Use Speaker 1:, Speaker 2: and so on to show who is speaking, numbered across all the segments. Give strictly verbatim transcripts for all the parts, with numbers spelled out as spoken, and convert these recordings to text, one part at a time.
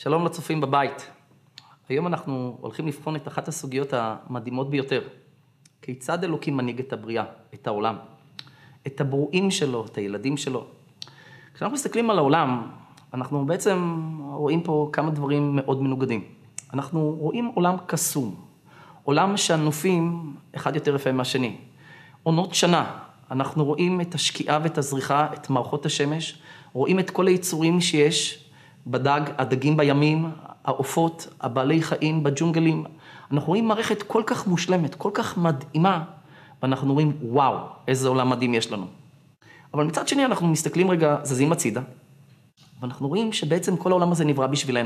Speaker 1: שלום לצופים בבית. היום אנחנו הולכים לבחון את אחת הסוגיות המדהימות ביותר. כיצד אלוקים מנהיג את הבריאה, את העולם, את הברואים שלו, את הילדים שלו. כשאנחנו מסתכלים על העולם, אנחנו בעצם רואים פה כמה דברים מאוד מנוגדים. אנחנו רואים עולם קסום, עולם שהנופים אחד יותר יפה מהשני. עונות שנה, אנחנו רואים את השקיעה ואת הזריחה, את מערכות השמש, רואים את כל היצורים שיש, בדג, הדגים בימים, העופות, הבעלי חיים בג'ונגלים. אנחנו רואים מערכת כל כך מושלמת, כל כך מדהימה, ואנחנו רואים, וואו, איזה עולם מדהים יש לנו. אבל מצד שני אנחנו מסתכלים רגע, זזים הצידה, ואנחנו רואים שבעצם כל העולם הזה נברא בשבילנו.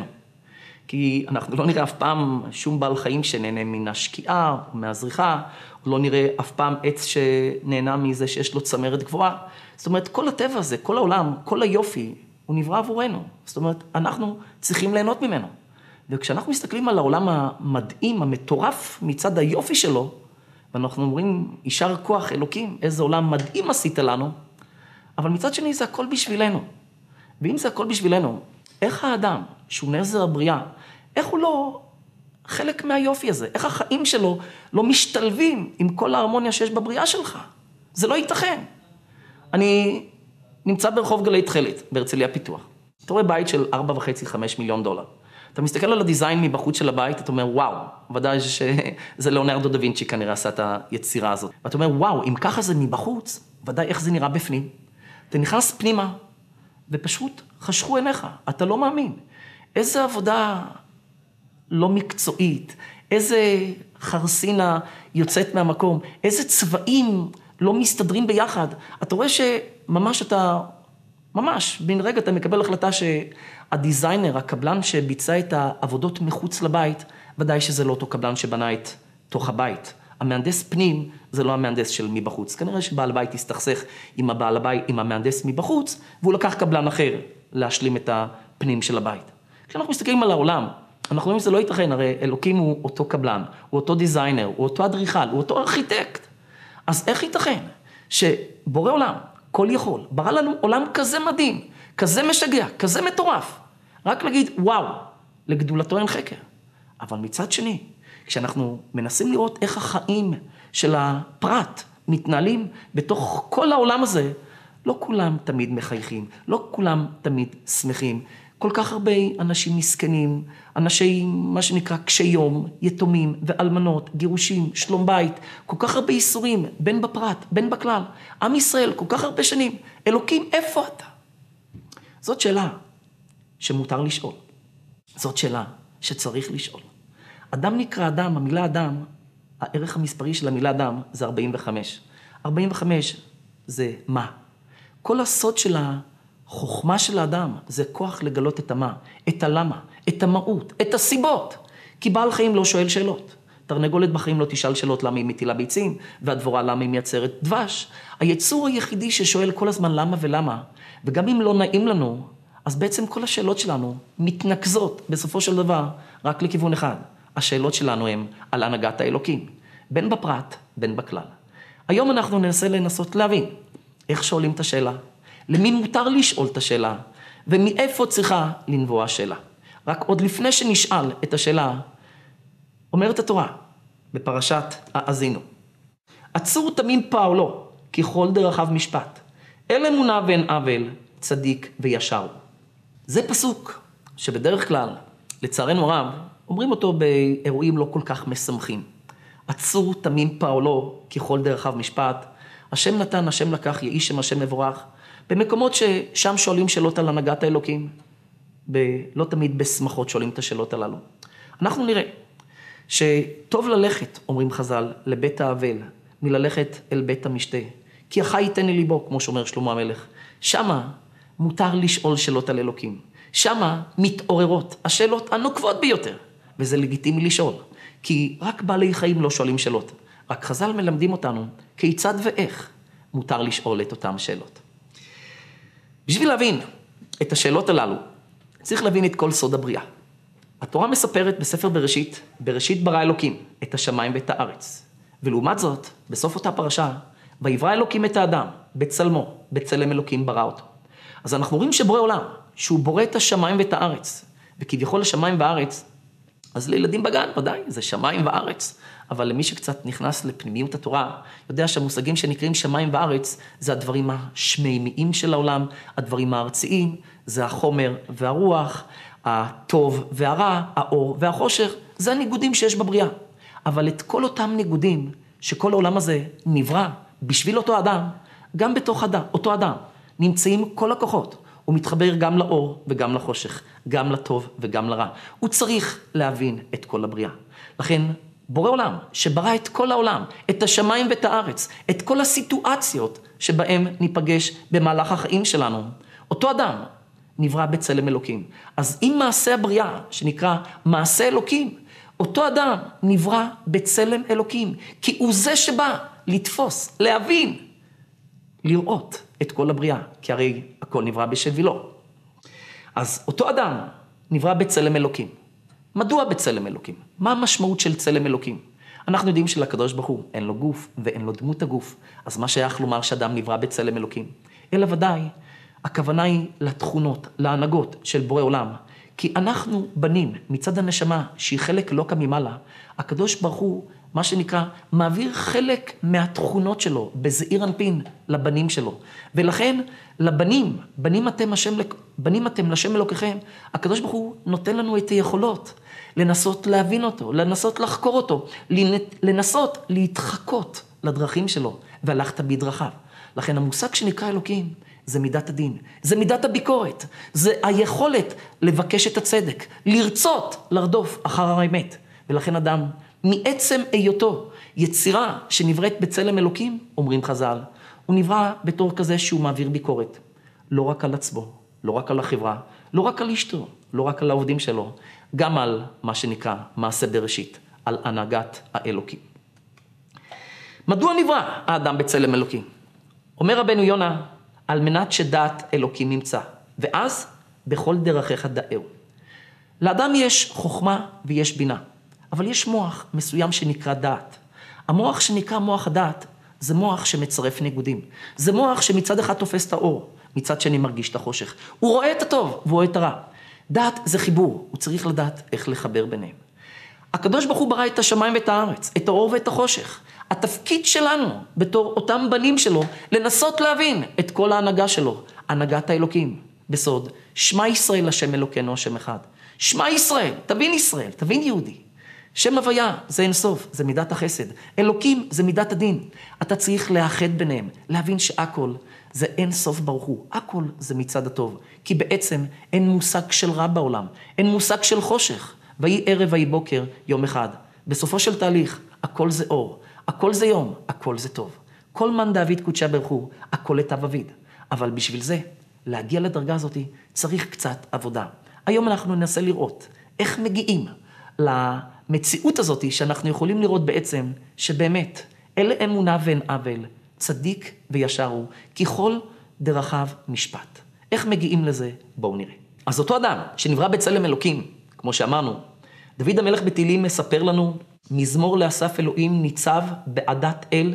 Speaker 1: כי אנחנו לא נראה אף פעם שום בעל חיים שנהנה מן השקיעה או מהזריחה, או לא נראה אף פעם עץ שנהנה מזה שיש לו צמרת גבוהה. זאת אומרת, כל הטבע הזה, כל העולם, כל היופי, הוא נברא עבורנו. זאת אומרת, אנחנו צריכים ליהנות ממנו. וכשאנחנו מסתכלים על העולם המדהים, המטורף מצד היופי שלו, ואנחנו אומרים, יישר כוח אלוקים, איזה עולם מדהים עשית לנו, אבל מצד שני זה הכל בשבילנו. ואם זה הכל בשבילנו, איך האדם, שהוא נזר הבריאה, איך הוא לא חלק מהיופי הזה? איך החיים שלו לא משתלבים עם כל ההרמוניה שיש בבריאה שלך? זה לא ייתכן. אני נמצא ברחוב גלי תכלת, בהרצליה פיתוח. אתה רואה בית של ארבע וחצי חמש מיליון דולר. אתה מסתכל על הדיזיין מבחוץ של הבית, אתה אומר, וואו, ודאי שזה ליאונרדו דה וינצ'י כנראה עשה את היצירה הזאת. ואתה אומר, וואו, אם ככה זה מבחוץ, ודאי איך זה נראה בפנים. אתה נכנס פנימה, ופשוט חשכו עיניך, אתה לא מאמין. איזה עבודה לא מקצועית, איזה חרסינה יוצאת מהמקום, איזה צבעים לא מסתדרים ביחד. אתה רואה שממש אתה, ממש, בין רגע אתה מקבל החלטה שהדיזיינר, הקבלן שביצע את העבודות מחוץ לבית, ודאי שזה לא אותו קבלן שבנה את תוך הבית. המהנדס פנים זה לא המהנדס של מבחוץ. כנראה שבעל הבית יסתכסך עם הבעל הבית, עם המהנדס מבחוץ, והוא לקח קבלן אחר להשלים את הפנים של הבית. כשאנחנו מסתכלים על העולם, אנחנו רואים שזה לא ייתכן, הרי אלוקים הוא אותו קבלן, הוא אותו דיזיינר, הוא אותו אדריכל, הוא אותו ארכיטקט. אז איך ייתכן שבורא עולם, כל יכול, ברא לנו עולם כזה מדהים, כזה משגע, כזה מטורף, רק להגיד וואו, לגדולתו אין חקר. אבל מצד שני, כשאנחנו מנסים לראות איך החיים של הפרט מתנהלים בתוך כל העולם הזה, לא כולם תמיד מחייכים, לא כולם תמיד שמחים. כל כך הרבה אנשים מסכנים, אנשים, מה שנקרא, קשי יום, יתומים ואלמנות, גירושים, שלום בית, כל כך הרבה איסורים, בין בפרט, בין בכלל. עם ישראל, כל כך הרבה שנים. אלוקים, איפה אתה? זאת שאלה שמותר לשאול. זאת שאלה שצריך לשאול. אדם נקרא אדם, המילה אדם, הערך המספרי של המילה אדם זה ארבעים וחמש. ארבעים וחמש זה מה? כל הסוד של החוכמה של האדם זה כוח לגלות את המה, את הלמה, את המהות, את הסיבות. כי בעל חיים לא שואל שאלות. תרנגולת בחיים לא תשאל שאלות למה היא מטילה ביצים, והדבורה למה היא מייצרת דבש. היצור היחידי ששואל כל הזמן למה ולמה, וגם אם לא נעים לנו, אז בעצם כל השאלות שלנו מתנקזות בסופו של דבר רק לכיוון אחד. השאלות שלנו הן על הנהגת האלוקים, בין בפרט, בין בכלל. היום אנחנו ננסה לנסות להבין איך שואלים את השאלה, למי מותר לשאול את השאלה, ומאיפה צריכה לנבוע השאלה. רק עוד לפני שנשאל את השאלה, אומרת התורה בפרשת האזינו, עצור תמים פעולו, כי כל דרכיו משפט, אל אמונה ואין עוול, צדיק וישר. זה פסוק שבדרך כלל, לצערנו הרב, אומרים אותו באירועים לא כל כך משמחים. עצור תמים פעולו, כי כל דרכיו משפט, השם נתן, השם לקח, יהי שם השם מבורך. במקומות ששם שואלים שאלות על הנהגת האלוקים, ב- לא תמיד בשמחות שואלים את השאלות הללו. אנחנו נראה שטוב ללכת, אומרים חז"ל, לבית האבל, מללכת אל בית המשתה. כי החי ייתן לי ליבו, כמו שאומר שלמה המלך. שמה מותר לשאול שאלות על אלוקים. שמה מתעוררות השאלות הנוקבות ביותר. וזה לגיטימי לשאול. כי רק בעלי חיים לא שואלים שאלות. רק חז"ל מלמדים אותנו כיצד ואיך מותר לשאול את אותם שאלות. בשביל להבין את השאלות הללו, צריך להבין את כל סוד הבריאה. התורה מספרת בספר בראשית, בראשית ברא אלוקים את השמיים ואת הארץ. ולעומת זאת, בסוף אותה פרשה, ויברא אלוקים את האדם, בצלמו, בצלם אלוקים ברא אותו. אז אנחנו רואים שבורא עולם, שהוא בורא את השמיים ואת הארץ, וכביכול השמיים והארץ, אז לילדים בגן ודאי, זה שמיים וארץ, אבל למי שקצת נכנס לפנימיות התורה, יודע שהמושגים שנקראים שמיים וארץ, זה הדברים השמימיים של העולם, הדברים הארציים, זה החומר והרוח, הטוב והרע, האור והחושך, זה הניגודים שיש בבריאה. אבל את כל אותם ניגודים, שכל העולם הזה נברא בשביל אותו אדם, גם בתוך אדם, אותו אדם, נמצאים כל הכוחות. הוא מתחבר גם לאור וגם לחושך, גם לטוב וגם לרע. הוא צריך להבין את כל הבריאה. לכן, בורא עולם, שברא את כל העולם, את השמיים ואת הארץ, את כל הסיטואציות שבהם ניפגש במהלך החיים שלנו, אותו אדם נברא בצלם אלוקים. אז אם מעשה הבריאה, שנקרא מעשה אלוקים, אותו אדם נברא בצלם אלוקים, כי הוא זה שבא לתפוס, להבין, לראות את כל הבריאה, כי הרי הכל נברא בשבילו. אז אותו אדם נברא בצלם אלוקים. מדוע בצלם אלוקים? מה המשמעות של צלם אלוקים? אנחנו יודעים שלקדוש ברוך הוא אין לו גוף ואין לו דמות הגוף, אז מה שייך לומר שאדם נברא בצלם אלוקים? אלא ודאי, הכוונה היא לתכונות, להנהגות של בורא עולם, כי אנחנו בנים מצד הנשמה שהיא חלק לא כממעלה, הקדוש ברוך הוא, מה שנקרא, מעביר חלק מהתכונות שלו בזעיר אנפין לבנים שלו. ולכן לבנים, בנים אתם, השם, בנים אתם לשם אלוקיכם, הקדוש ברוך הוא נותן לנו את היכולות לנסות להבין אותו, לנסות לחקור אותו, לנסות להתחקות לדרכים שלו, והלכת בדרכיו. לכן המושג שנקרא אלוקים, זה מידת הדין, זה מידת הביקורת, זה היכולת לבקש את הצדק, לרצות לרדוף אחר האמת. ולכן אדם, מעצם היותו, יצירה שנבראת בצלם אלוקים, אומרים חז"ל, הוא נברא בתור כזה שהוא מעביר ביקורת, לא רק על עצמו, לא רק על החברה, לא רק על אשתו, לא רק על העובדים שלו, גם על מה שנקרא מעשה בראשית, על הנהגת האלוקים. מדוע נברא האדם בצלם אלוקים? אומר רבנו יונה, על מנת שדעת אלוקים נמצא, ואז בכל דרכיך דאהו. לאדם יש חוכמה ויש בינה, אבל יש מוח מסוים שנקרא דעת. המוח שנקרא מוח הדעת, זה מוח שמצרף ניגודים. זה מוח שמצד אחד תופס את האור, מצד שני מרגיש את החושך. הוא רואה את הטוב והוא רואה את הרע. דעת זה חיבור, הוא צריך לדעת איך לחבר ביניהם. הקדוש ברוך הוא ברא את השמיים ואת הארץ, את האור ואת החושך. התפקיד שלנו, בתור אותם בנים שלו, לנסות להבין את כל ההנהגה שלו, הנהגת האלוקים. בסוד, שמע ישראל השם אלוקינו השם אחד. שמע ישראל, תבין ישראל, תבין יהודי. שם הוויה זה אין סוף, זה מידת החסד. אלוקים זה מידת הדין. אתה צריך לאחד ביניהם, להבין שהכל זה אין סוף ברוך הוא. הכל זה מצד הטוב, כי בעצם אין מושג של רע בעולם, אין מושג של חושך. ויהי ערב ויהי בוקר יום אחד. בסופו של תהליך, הכל זה אור, הכל זה יום, הכל זה טוב. כל מן דוד קודשה ברוך הוא, הכל לטב אביד. אבל בשביל זה, להגיע לדרגה הזאת, צריך קצת עבודה. היום אנחנו ננסה לראות איך מגיעים למציאות הזאת, שאנחנו יכולים לראות בעצם, שבאמת, אלה אמונה ואין עוול, צדיק וישר הוא, ככל דרכיו משפט. איך מגיעים לזה? בואו נראה. אז אותו אדם שנברא בצלם אלוקים, כמו שאמרנו, דוד המלך בתהילים מספר לנו, מזמור לאסף אלוהים ניצב בעדת אל,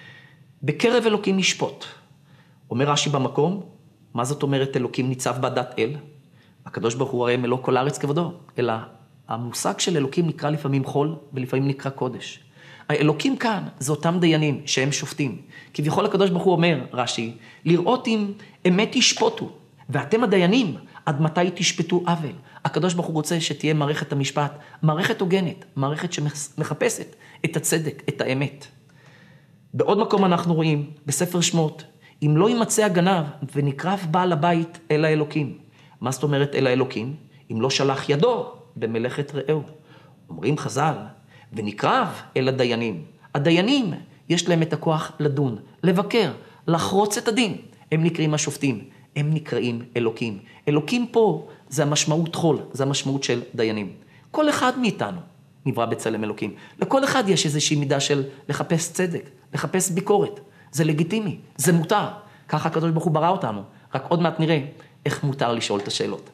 Speaker 1: בקרב אלוקים ישפוט. אומר רש"י במקום, מה זאת אומרת אלוקים ניצב בעדת אל? הקדוש ברוך הוא הרי מלוא כל הארץ כבודו, אלא המושג של אלוקים נקרא לפעמים חול ולפעמים נקרא קודש. האלוקים כאן זה אותם דיינים שהם שופטים. כביכול הקדוש ברוך הוא אומר, רש"י, לראות אם אמת ישפוטו, ואתם הדיינים, עד מתי תשפטו עוול. הקדוש ברוך הוא רוצה שתהיה מערכת המשפט, מערכת הוגנת, מערכת שמחפשת את הצדק, את האמת. בעוד מקום אנחנו רואים, בספר שמות, אם לא יימצא הגנב ונקרב בעל הבית אל האלוקים. מה זאת אומרת אל האלוקים? אם לא שלח ידו במלאכת רעהו. אומרים חז"ל, ונקרב אל הדיינים. הדיינים יש להם את הכוח לדון, לבקר, לחרוץ את הדין. הם נקראים השופטים, הם נקראים אלוקים. אלוקים פה זה המשמעות חול, זה המשמעות של דיינים. כל אחד מאיתנו נברא בצלם אלוקים. לכל אחד יש איזושהי מידה של לחפש צדק, לחפש ביקורת. זה לגיטימי, זה מותר. ככה הקדוש ברוך הוא ברא אותנו. רק עוד מעט נראה איך מותר לשאול את השאלות.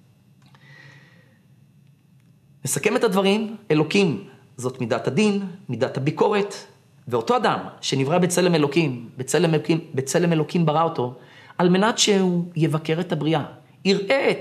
Speaker 1: נסכם את הדברים, אלוקים זאת מידת הדין, מידת הביקורת, ואותו אדם שנברא בצלם אלוקים, בצלם אלוקים, בצלם אלוקים ברא אותו, על מנת שהוא יבקר את הבריאה, יראה את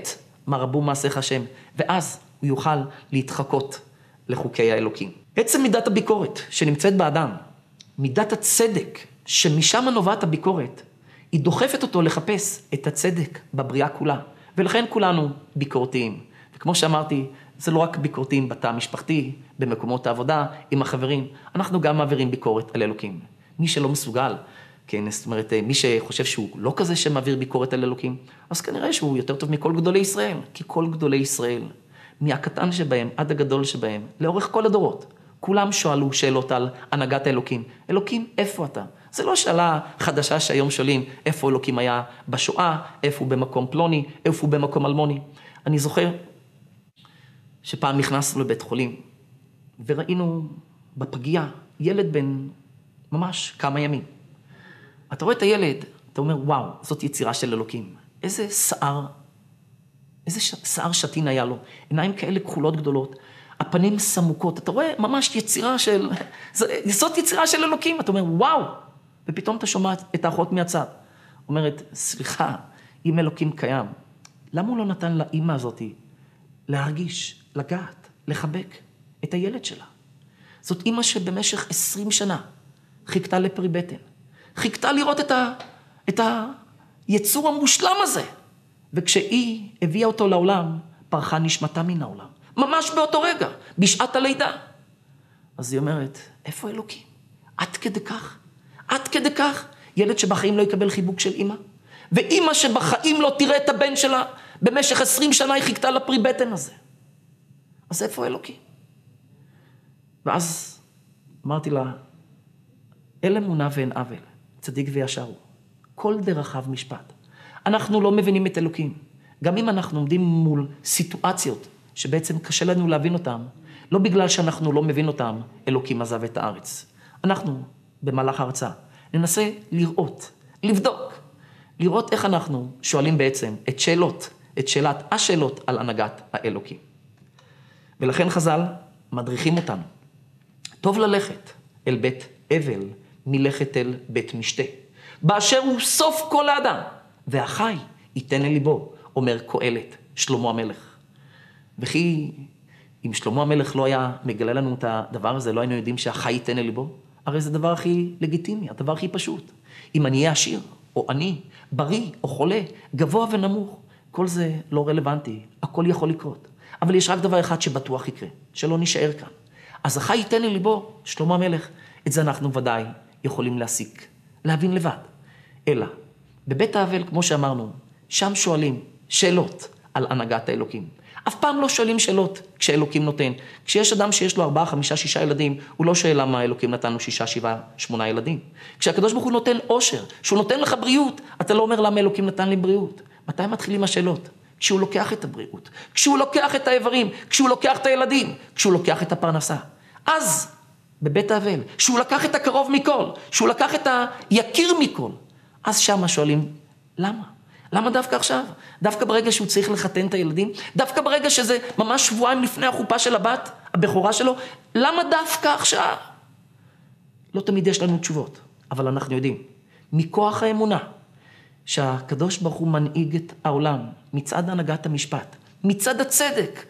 Speaker 1: מה רבו מעשיך השם, ואז הוא יוכל להתחקות לחוקי האלוקים. עצם מידת הביקורת שנמצאת באדם, מידת הצדק שמשם נובעת הביקורת, היא דוחפת אותו לחפש את הצדק בבריאה כולה, ולכן כולנו ביקורתיים. וכמו שאמרתי, זה לא רק ביקורתיים בתא המשפחתי, במקומות העבודה, עם החברים, אנחנו גם מעבירים ביקורת על אלוקים. מי שלא מסוגל, כן, זאת אומרת, מי שחושב שהוא לא כזה שמעביר ביקורת על אלוקים, אז כנראה שהוא יותר טוב מכל גדולי ישראל, כי כל גדולי ישראל, מהקטן שבהם עד הגדול שבהם, לאורך כל הדורות, כולם שואלו שאלות על הנהגת האלוקים. אלוקים, איפה אתה? זה לא שאלה חדשה שהיום שואלים איפה אלוקים היה בשואה, איפה הוא במקום פלוני, איפה הוא במקום אלמוני. אני זוכר שפעם נכנסנו לבית חולים, וראינו בפגייה ילד בן ממש כמה ימים. אתה רואה את הילד, אתה אומר, וואו, זאת יצירה של אלוקים. איזה שיער, איזה שיער שתין היה לו, עיניים כאלה כחולות גדולות, הפנים סמוקות, אתה רואה ממש יצירה של, זאת יצירה של אלוקים, אתה אומר, וואו, ופתאום אתה שומע את האחות מהצד, אומרת, סליחה, אם אלוקים קיים, למה הוא לא נתן לאמא הזאת להרגיש, לגעת, לחבק את הילד שלה? זאת אמא שבמשך עשרים שנה חיכתה לפרי בטן, חיכתה לראות את, ה, את היצור המושלם הזה, וכשהיא הביאה אותו לעולם, פרחה נשמתה מן העולם. ממש באותו רגע, בשעת הלידה. אז היא אומרת, איפה אלוקים? עד כדי כך, עד כדי כך, ילד שבחיים לא יקבל חיבוק של אמא, ואמא שבחיים לא תראה את הבן שלה, במשך עשרים שנה היא חיכתה לפרי בטן הזה. אז איפה אלוקים? ואז אמרתי לה, אל אמונה ואין עוול, צדיק וישר הוא. כל דרכיו משפט. אנחנו לא מבינים את אלוקים. גם אם אנחנו עומדים מול סיטואציות שבעצם קשה לנו להבין אותם, לא בגלל שאנחנו לא מבין אותם, אלוקים עזב את הארץ. אנחנו, במהלך ההרצאה, ננסה לראות, לבדוק, לראות איך אנחנו שואלים בעצם את שאלות, את שאלת השאלות על הנהגת האלוקים. ולכן חז"ל מדריכים אותנו. טוב ללכת אל בית אבל, מלכת אל בית משתה. באשר הוא סוף כל האדם, והחי ייתן אל ליבו, אומר קהלת, שלמה המלך. וכי אם שלמה המלך לא היה מגלה לנו את הדבר הזה, לא היינו יודעים שהחי ייתן אל ליבו, הרי זה הדבר הכי לגיטימי, הדבר הכי פשוט. אם אני אהיה עשיר, או אני, בריא או חולה, גבוה ונמוך, כל זה לא רלוונטי, הכל יכול לקרות. אבל יש רק דבר אחד שבטוח יקרה, שלא נשאר כאן. אז החי ייתן אל ליבו, שלמה המלך, את זה אנחנו ודאי יכולים להסיק, להבין לבד. אלא, בבית האבל, כמו שאמרנו, שם שואלים שאלות על הנהגת האלוקים. אף פעם לא שואלים שאלות כשאלוקים נותן. כשיש אדם שיש לו ארבעה, חמישה, שישה ילדים, הוא לא שואל למה האלוקים נתן לו שישה, שבעה, שמונה ילדים. כשהקדוש ברוך הוא נותן עושר, שהוא נותן לך בריאות, אתה לא אומר למה אלוקים נתן לי בריאות. מתי מתחילים השאלות? כשהוא לוקח את הבריאות, כשהוא לוקח את האיברים, כשהוא לוקח את הילדים, כשהוא לוקח את הפרנסה. אז, בבית האבל, שהוא לקח את הקרוב מכל, שהוא לקח את היקיר מכל, אז שם שואלים, למה? למה דווקא עכשיו? דווקא ברגע שהוא צריך לחתן את הילדים? דווקא ברגע שזה ממש שבועיים לפני החופה של הבת, הבכורה שלו? למה דווקא עכשיו? לא תמיד יש לנו תשובות, אבל אנחנו יודעים, מכוח האמונה, שהקדוש ברוך הוא מנהיג את העולם, מצד הנהגת המשפט, מצד הצדק,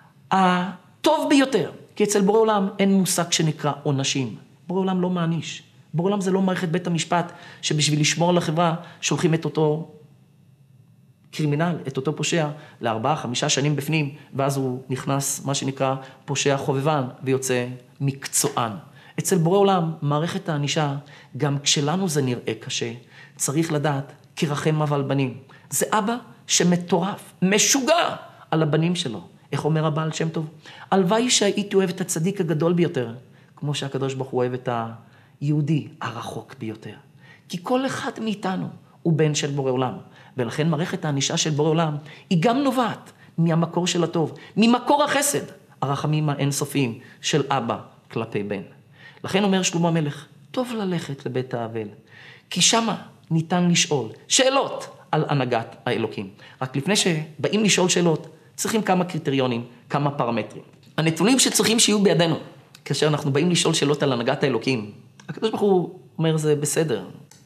Speaker 1: הטוב ביותר, כי אצל בורא עולם אין מושג שנקרא עונשים. בורא עולם לא מעניש. בורא עולם זה לא מערכת בית המשפט, שבשביל לשמור על החברה, שולחים את אותו קרימינל, את אותו פושע, לארבעה, חמישה שנים בפנים, ואז הוא נכנס, מה שנקרא, פושע חובבן, ויוצא מקצוען. אצל בורא עולם, מערכת הענישה, גם כשלנו זה נראה קשה, צריך לדעת, כרחם אבל בנים. זה אבא שמטורף, משוגע על הבנים שלו. איך אומר הבעל שם טוב? הלוואי שהייתי אוהב את הצדיק הגדול ביותר, כמו שהקדוש ברוך הוא אוהב את היהודי הרחוק ביותר. כי כל אחד מאיתנו הוא בן של בורא עולם, ולכן מערכת הענישה של בורא עולם היא גם נובעת מהמקור של הטוב, ממקור החסד, הרחמים האינסופיים של אבא כלפי בן. לכן אומר שלמה המלך, טוב ללכת לבית האבל, כי שמה ניתן לשאול שאלות על הנהגת האלוקים. רק לפני שבאים לשאול שאלות, צריכים כמה קריטריונים, כמה פרמטרים. הנתונים שצריכים שיהיו בידינו, כאשר אנחנו באים לשאול שאלות על הנהגת האלוקים, הקדוש ברוך הוא אומר זה בסדר,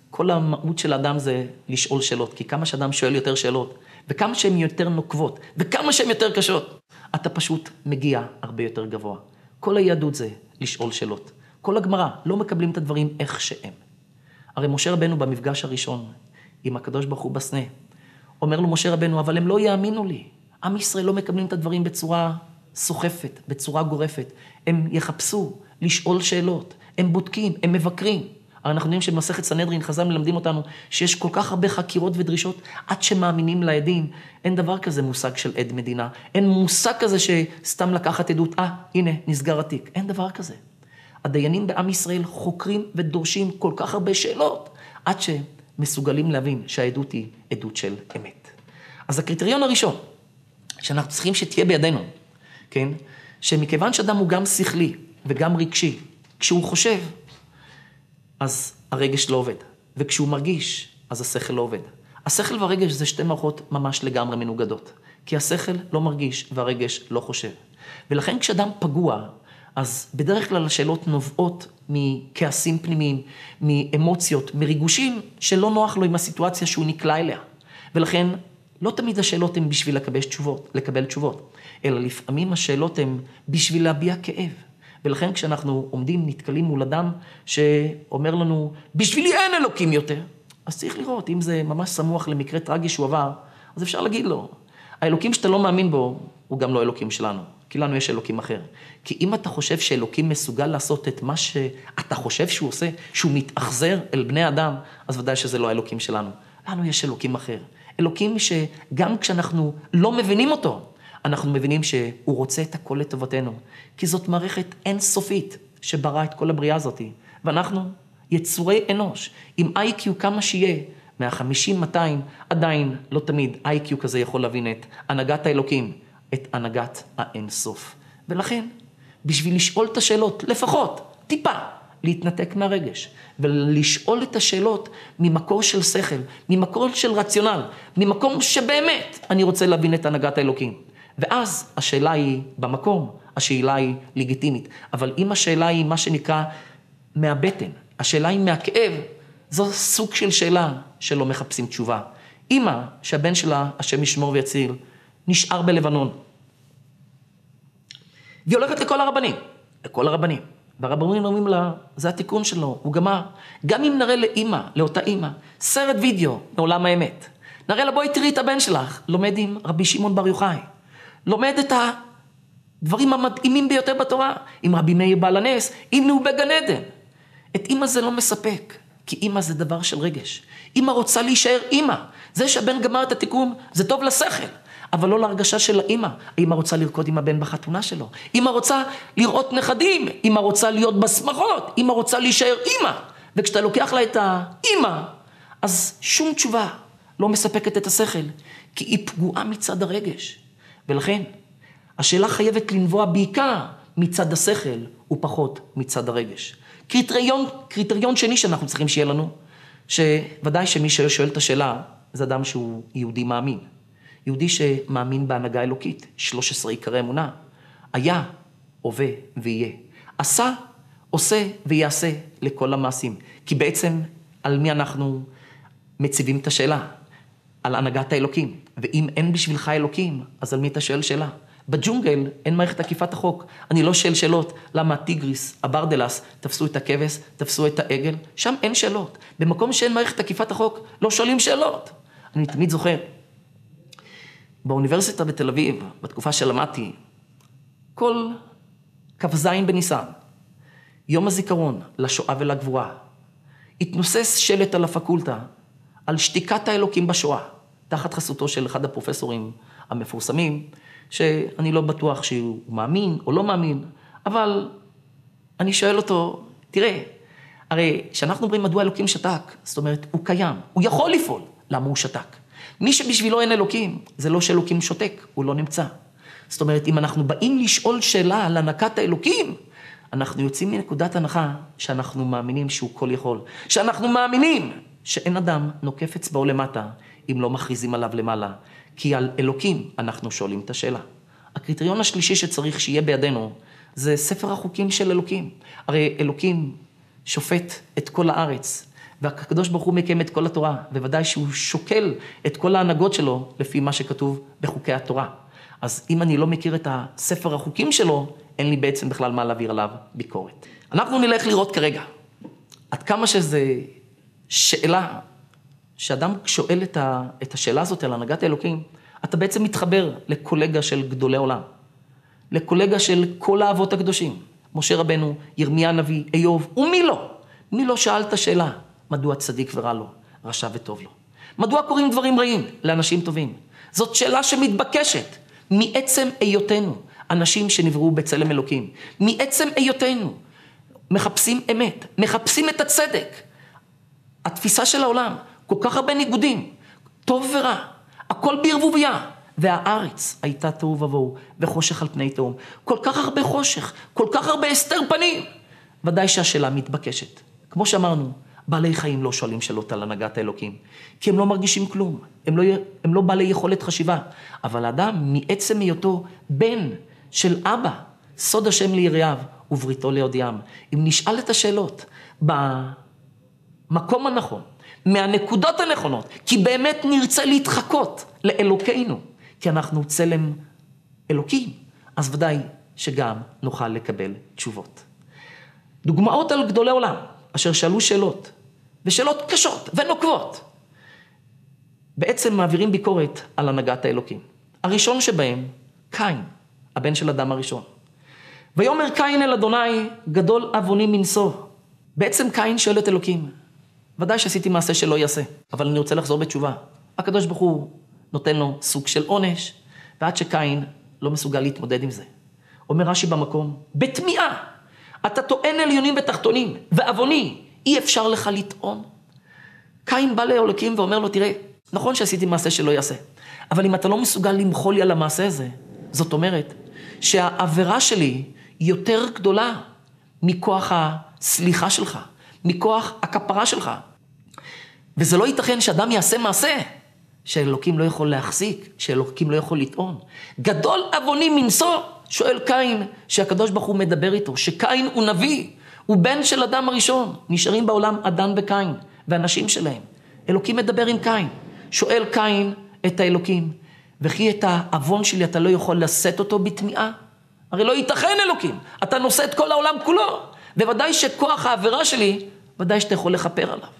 Speaker 1: כל המהות של האדם זה לשאול שאלות, כי כמה שאדם שואל יותר שאלות, וכמה שהן יותר נוקבות, וכמה שהן יותר קשות, אתה פשוט מגיע הרבה יותר גבוה. כל היהדות זה לשאול שאלות. כל הגמרא לא מקבלים את הדברים איך שהם. הרי משה רבנו במפגש הראשון עם הקדוש ברוך הוא בסנה, אומר לו משה רבנו, אבל הם לא יאמינו לי. עם ישראל לא מקבלים את הדברים בצורה סוחפת, בצורה גורפת. הם יחפשו לשאול שאלות, הם בודקים, הם מבקרים. הרי אנחנו יודעים שבמסכת סנהדרין חז"ל מלמדים אותנו שיש כל כך הרבה חקירות ודרישות עד שמאמינים לעדים. אין דבר כזה מושג של עד מדינה. אין מושג כזה שסתם לקחת עדות, אה, הנה, נסגר התיק. אין דבר כזה. הדיינים בעם ישראל חוקרים ודורשים כל כך הרבה שאלות, עד שמסוגלים להבין שהעדות היא עדות של אמת. אז הקריטריון הראשון, שאנחנו צריכים שתהיה בידינו, כן? שמכיוון שאדם הוא גם שכלי וגם רגשי, כשהוא חושב, אז הרגש לא עובד. וכשהוא מרגיש, אז השכל לא עובד. השכל והרגש זה שתי מערכות ממש לגמרי מנוגדות. כי השכל לא מרגיש והרגש לא חושב. ולכן כשאדם פגוע, אז בדרך כלל השאלות נובעות מכעסים פנימיים, מאמוציות, מריגושים שלא נוח לו עם הסיטואציה שהוא נקלע אליה. ולכן לא תמיד השאלות הן בשביל לקבל תשובות, לקבל תשובות, אלא לפעמים השאלות הן בשביל להביע כאב. ולכן כשאנחנו עומדים, נתקלים מול אדם שאומר לנו, בשבילי אין אלוקים יותר, אז צריך לראות, אם זה ממש סמוך למקרה טרגי שהוא עבר, אז אפשר להגיד לו, האלוקים שאתה לא מאמין בו, הוא גם לא אלוקים שלנו, כי לנו יש אלוקים אחר. כי אם אתה חושב שאלוקים מסוגל לעשות את מה שאתה חושב שהוא עושה, שהוא מתאכזר אל בני אדם, אז ודאי שזה לא האלוקים שלנו. לנו יש אלוקים אחר. אלוקים שגם כשאנחנו לא מבינים אותו, אנחנו מבינים שהוא רוצה את הכל לטובתנו, כי זאת מערכת אינסופית שברא את כל הבריאה הזאת, ואנחנו יצורי אנוש, עם איי קיו כמה שיהיה, מאה חמישים מאתיים, עדיין לא תמיד איי קיו כזה יכול להבין את הנהגת האלוקים, את הנהגת האינסוף. ולכן, בשביל לשאול את השאלות, לפחות, טיפה, להתנתק מהרגש, ולשאול את השאלות ממקור של שכל, ממקור של רציונל, ממקום שבאמת אני רוצה להבין את הנהגת האלוקים. ואז השאלה היא במקום, השאלה היא לגיטימית. אבל אם השאלה היא מה שנקרא מהבטן, השאלה היא מהכאב, זו סוג של שאלה שלא מחפשים תשובה. אמא, שהבן שלה, השם ישמור ויציל, נשאר בלבנון. והיא הולכת לכל הרבנים, לכל הרבנים. והרבנים אומרים לה, זה התיקון שלו, הוא גמר. גם אם נראה לאמא, לאותה אמא, סרט וידאו מעולם האמת. נראה לה, בואי תראי את הבן שלך, לומד עם רבי שמעון בר יוחאי. לומד את הדברים המדהימים ביותר בתורה, עם רבי מאיר בעל הנס, הנה הוא בגן עדן. את אמא זה לא מספק, כי אמא זה דבר של רגש. אמא רוצה להישאר אמא. זה שהבן גמר את התיקון, זה טוב לשכל, אבל לא להרגשה של האמא. אמא רוצה לרקוד עם הבן בחתונה שלו. אמא רוצה לראות נכדים. אמא רוצה להיות בשמחות. אמא רוצה להישאר אמא. וכשאתה לוקח לה את האמא, אז שום תשובה לא מספקת את השכל, כי היא פגועה מצד הרגש. ולכן, השאלה חייבת לנבוע בעיקר מצד השכל, ופחות מצד הרגש. קריטריון, קריטריון שני שאנחנו צריכים שיהיה לנו, שוודאי שמי ששואל את השאלה, זה אדם שהוא יהודי מאמין. יהודי שמאמין בהנהגה אלוקית, שלוש עשרה עיקרי אמונה. היה, הווה ויהיה. עשה, עושה ויעשה לכל המעשים. כי בעצם על מי אנחנו מציבים את השאלה? על הנהגת האלוקים. ואם אין בשבילך אלוקים, אז על מי אתה שואל שאלה? בג'ונגל אין מערכת עקיפת החוק. אני לא שואל שאלות. למה הטיגריס, הברדלס, תפסו את הכבש, תפסו את העגל? שם אין שאלות. במקום שאין מערכת עקיפת החוק, לא שואלים שאלות. אני תמיד זוכר. באוניברסיטה בתל אביב, בתקופה שלמדתי, כל כ"ז בניסן, יום הזיכרון לשואה ולגבורה, התנוסס שלט על הפקולטה, על שתיקת האלוקים בשואה, תחת חסותו של אחד הפרופסורים המפורסמים, שאני לא בטוח שהוא מאמין או לא מאמין, אבל אני שואל אותו, תראה, הרי שאנחנו אומרים מדוע אלוקים שתק, זאת אומרת, הוא קיים, הוא יכול לפעול, למה הוא שתק? מי שבשבילו אין אלוקים, זה לא שאלוקים שותק, הוא לא נמצא. זאת אומרת, אם אנחנו באים לשאול שאלה על הנהגת האלוקים, אנחנו יוצאים מנקודת הנחה שאנחנו מאמינים שהוא כל יכול. שאנחנו מאמינים שאין אדם נוקף אצבעו למטה, אם לא מכריזים עליו למעלה. כי על אלוקים אנחנו שואלים את השאלה. הקריטריון השלישי שצריך שיהיה בידינו, זה ספר החוקים של אלוקים. הרי אלוקים שופט את כל הארץ, והקדוש ברוך הוא מקיים את כל התורה, בוודאי שהוא שוקל את כל ההנהגות שלו לפי מה שכתוב בחוקי התורה. אז אם אני לא מכיר את הספר החוקים שלו, אין לי בעצם בכלל מה להעביר עליו ביקורת. אנחנו נלך לראות כרגע, עד כמה שזה שאלה, שאדם שואל את, ה, את השאלה הזאת על הנהגת האלוקים, אתה בעצם מתחבר לקולגה של גדולי עולם, לקולגה של כל האבות הקדושים, משה רבנו, ירמיה הנביא, איוב, ומי לא? מי לא שאל את השאלה, מדוע צדיק ורע לו, רשע וטוב לו? מדוע קוראים דברים רעים לאנשים טובים? זאת שאלה שמתבקשת מעצם היותנו, אנשים שנבראו בצלם אלוקים, מעצם היותנו, מחפשים אמת, מחפשים את הצדק. התפיסה של העולם, כל כך הרבה ניגודים, טוב ורע, הכל בערבוביה, והארץ הייתה תוהו ובוהו, וחושך על פני תהום. כל כך הרבה חושך, כל כך הרבה הסתר פנים. ודאי שהשאלה מתבקשת. כמו שאמרנו, בעלי חיים לא שואלים שאלות על הנהגת האלוקים, כי הם לא מרגישים כלום, הם לא, הם לא בעלי יכולת חשיבה. אבל האדם מעצם היותו בן של אבא, סוד השם ליראיו ובריתו להודיעם. אם נשאל את השאלות במקום הנכון, מהנקודות הנכונות, כי באמת נרצה להתחקות לאלוקינו, כי אנחנו צלם אלוקים, אז ודאי שגם נוכל לקבל תשובות. דוגמאות על גדולי עולם, אשר שאלו שאלות, ושאלות קשות ונוקבות, בעצם מעבירים ביקורת על הנהגת האלוקים. הראשון שבהם, קין, הבן של אדם הראשון. ויאמר קין אל אדוני, גדול עווני מנשוא. בעצם קין שואל את אלוקים, ודאי שעשיתי מעשה שלא יעשה, אבל אני רוצה לחזור בתשובה. הקדוש ברוך הוא נותן לו סוג של עונש, ועד שקין לא מסוגל להתמודד עם זה. אומר רש"י במקום, בתמיעה, אתה טוען עליונים ותחתונים, ועווני, אי אפשר לך לטעון. קין בא לאלוקים ואומר לו, תראה, נכון שעשיתי מעשה שלא יעשה, אבל אם אתה לא מסוגל למחול לי על המעשה הזה, זאת אומרת שהעבירה שלי יותר גדולה מכוח הסליחה שלך, מכוח הכפרה שלך. וזה לא ייתכן שאדם יעשה מעשה שאלוקים לא יכול להחזיק, שאלוקים לא יכול לטעון. גדול עווני מנשוא, שואל קין, שהקדוש ברוך הוא מדבר איתו, שקין הוא נביא, הוא בן של אדם הראשון. נשארים בעולם אדן וקין, ואנשים שלהם. אלוקים מדבר עם קין, שואל קין את האלוקים, וכי את העוון שלי אתה לא יכול לשאת אותו בתמיעה? הרי לא ייתכן אלוקים, אתה נושא את כל העולם כולו, וודאי שכוח העבירה שלי, ודאי שאתה יכול לכפר עליו.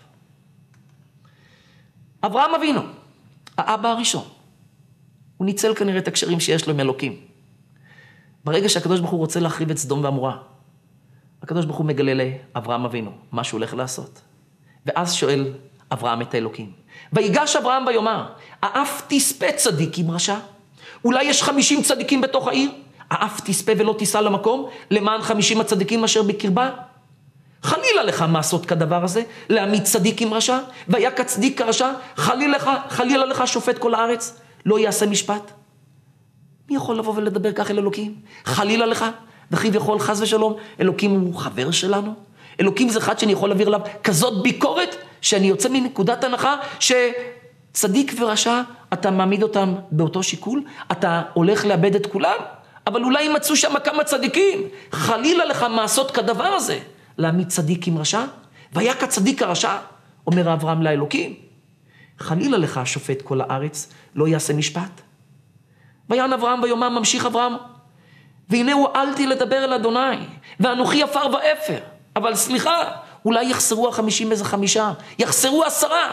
Speaker 1: אברהם אבינו, האבא הראשון, הוא ניצל כנראה את הקשרים שיש לו עם אלוקים. ברגע שהקדוש ברוך הוא רוצה להחריב את סדום ועמורה, הקדוש ברוך הוא מגלה לאברהם אבינו מה שהוא הולך לעשות. ואז שואל אברהם את האלוקים, ויגש אברהם ויאמר, האף תספה צדיק עם רשע? אולי יש חמישים צדיקים בתוך העיר? האף תספה ולא תיסע למקום למען חמישים הצדיקים אשר בקרבה? חלילה לך מעשות כדבר הזה, להעמיד צדיק עם רשע, והיה כצדיק כרשע, חלילה לך, חלילה לך שופט כל הארץ, לא יעשה משפט. מי יכול לבוא ולדבר כך אל אלוקים? חלילה לך, וכביכול חס ושלום, אלוקים הוא חבר שלנו? אלוקים זה אחד שאני יכול להעביר עליו כזאת ביקורת, שאני יוצא מנקודת הנחה שצדיק ורשע, אתה מעמיד אותם באותו שיקול, אתה הולך לאבד את כולם, אבל אולי ימצאו שם כמה צדיקים, חלילה לך מעשות כדבר הזה, להעמיד צדיק עם רשע, והיה כצדיק הרשע, אומר אברהם לאלוקים, חלילה לך שופט כל הארץ, לא יעשה משפט. ויען אברהם ויאמר, ממשיך אברהם, והנה הועלתי לדבר אל אדוני, ואנוכי עפר ואפר, אבל סליחה, אולי יחסרו החמישים איזה חמישה, יחסרו עשרה.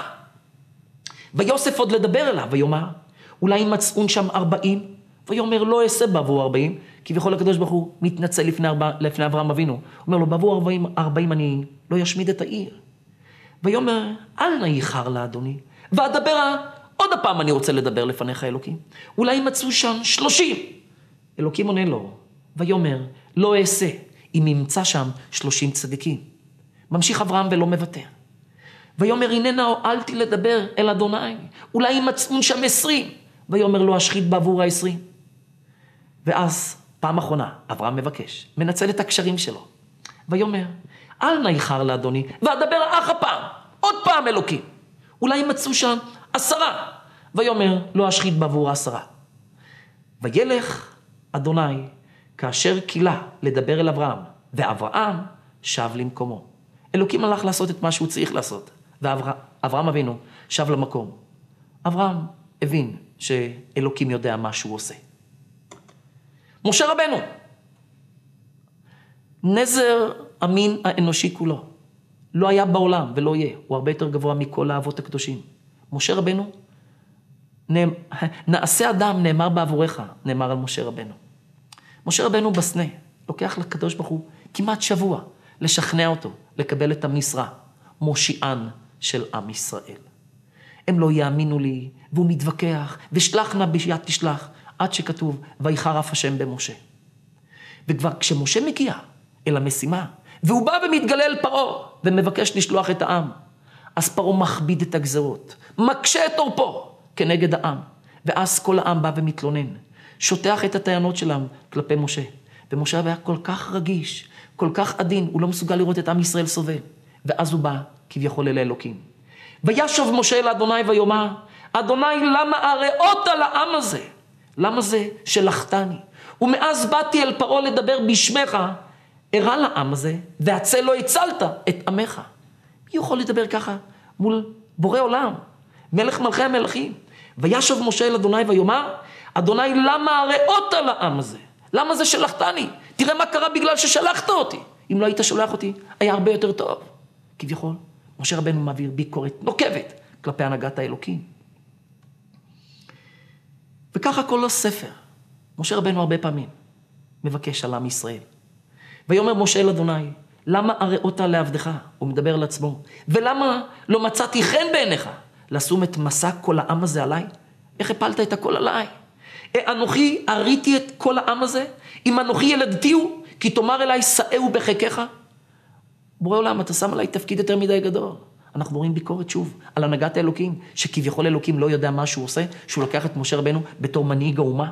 Speaker 1: ויוסף עוד לדבר אליו, ויאמר, אולי מצאון שם ארבעים, ויאמר לא אעשה בעבור ארבעים, כי בכל הקדוש ברוך הוא מתנצל לפני, ארבע, לפני אברהם אבינו. אומר לו, בעבור ארבעים, ארבעים אני לא ישמיד את העיר. ויאמר, אל נא ייחר לה אדוני, ואדבר, עוד הפעם אני רוצה לדבר לפניך אלוקים. אולי מצאו שם שלושים. אלוקים עונה לו, ויאמר, לא אעשה, אם ימצא שם שלושים צדיקים. ממשיך אברהם ולא מוותר. ויאמר, הננה הועלתי לדבר אל אדוני, אולי מצאון שם עשרים. ויאמר, לא אשחית בעבור העשרים. ואז, פעם אחרונה, אברהם מבקש, מנצל את הקשרים שלו. ויאמר, אל נא ייחר לאדוני, ואדבר אך הפעם, עוד פעם אלוקים. אולי מצאו שם עשרה. ויאמר, לא אשחית בעבור העשרה. וילך אדוני, כאשר קילה לדבר אל אברהם, ואברהם שב למקומו. אלוקים הלך לעשות את מה שהוא צריך לעשות. ואברהם אבינו שב למקום. אברהם הבין שאלוקים יודע מה שהוא עושה. משה רבנו, נזר המין האנושי כולו, לא היה בעולם ולא יהיה, הוא הרבה יותר גבוה מכל האבות הקדושים. משה רבנו, נעשה אדם נאמר בעבורך, נאמר על משה רבנו. משה רבנו בסנה, לוקח לקדוש ברוך הוא כמעט שבוע לשכנע אותו, לקבל את המשרה, מושיען של עם ישראל. הם לא יאמינו לי, והוא מתווכח, ושלח נא ביד תשלח, עד שכתוב, ויחרף השם במשה. וכבר כשמשה מגיע אל המשימה, והוא בא ומתגלה אל פרעה, ומבקש לשלוח את העם, אז פרעה מכביד את הגזרות, מקשה את עורפו כנגד העם, ואז כל העם בא ומתלונן, שוטח את הטענות שלהם כלפי משה, ומשה היה כל כך רגיש, כל כך עדין, הוא לא מסוגל לראות את עם ישראל סובל, ואז הוא בא כביכול אל האלוקים. וישוב משה אל אדוני ויאמר, אדוני למה הראות על העם הזה? למה זה שלחתני? ומאז באתי אל פרעה לדבר בשמך, הראה לעם הזה, והצל לא הצלת את עמך. מי יכול לדבר ככה מול בורא עולם, מלך מלכי המלכים? וישוב משה אל אדוני ויאמר, אדוני למה הראות על העם הזה? למה זה שלחתני? תראה מה קרה בגלל ששלחת אותי. אם לא היית שולח אותי, היה הרבה יותר טוב. כביכול, משה רבנו מעביר ביקורת נוקבת כלפי הנהגת האלוקים. וככה כל הספר, משה רבנו הרבה פעמים מבקש על עם ישראל. ויאמר משה אל אדוני, למה הראות לעבדך? הוא מדבר לעצמו. ולמה לא מצאתי חן בעיניך? לשום את מסע כל העם הזה עליי? איך הפלת את הכל עליי? אנוכי הריתי את כל העם הזה? אם אנוכי ילדתי הוא, כי תאמר אליי שאהו בחיקך? בורא עולם, אתה שם עליי תפקיד יותר מדי גדול. אנחנו רואים ביקורת שוב על הנהגת האלוקים, שכביכול אלוקים לא יודע מה שהוא עושה, שהוא לוקח את משה רבנו בתור מנהיג האומה.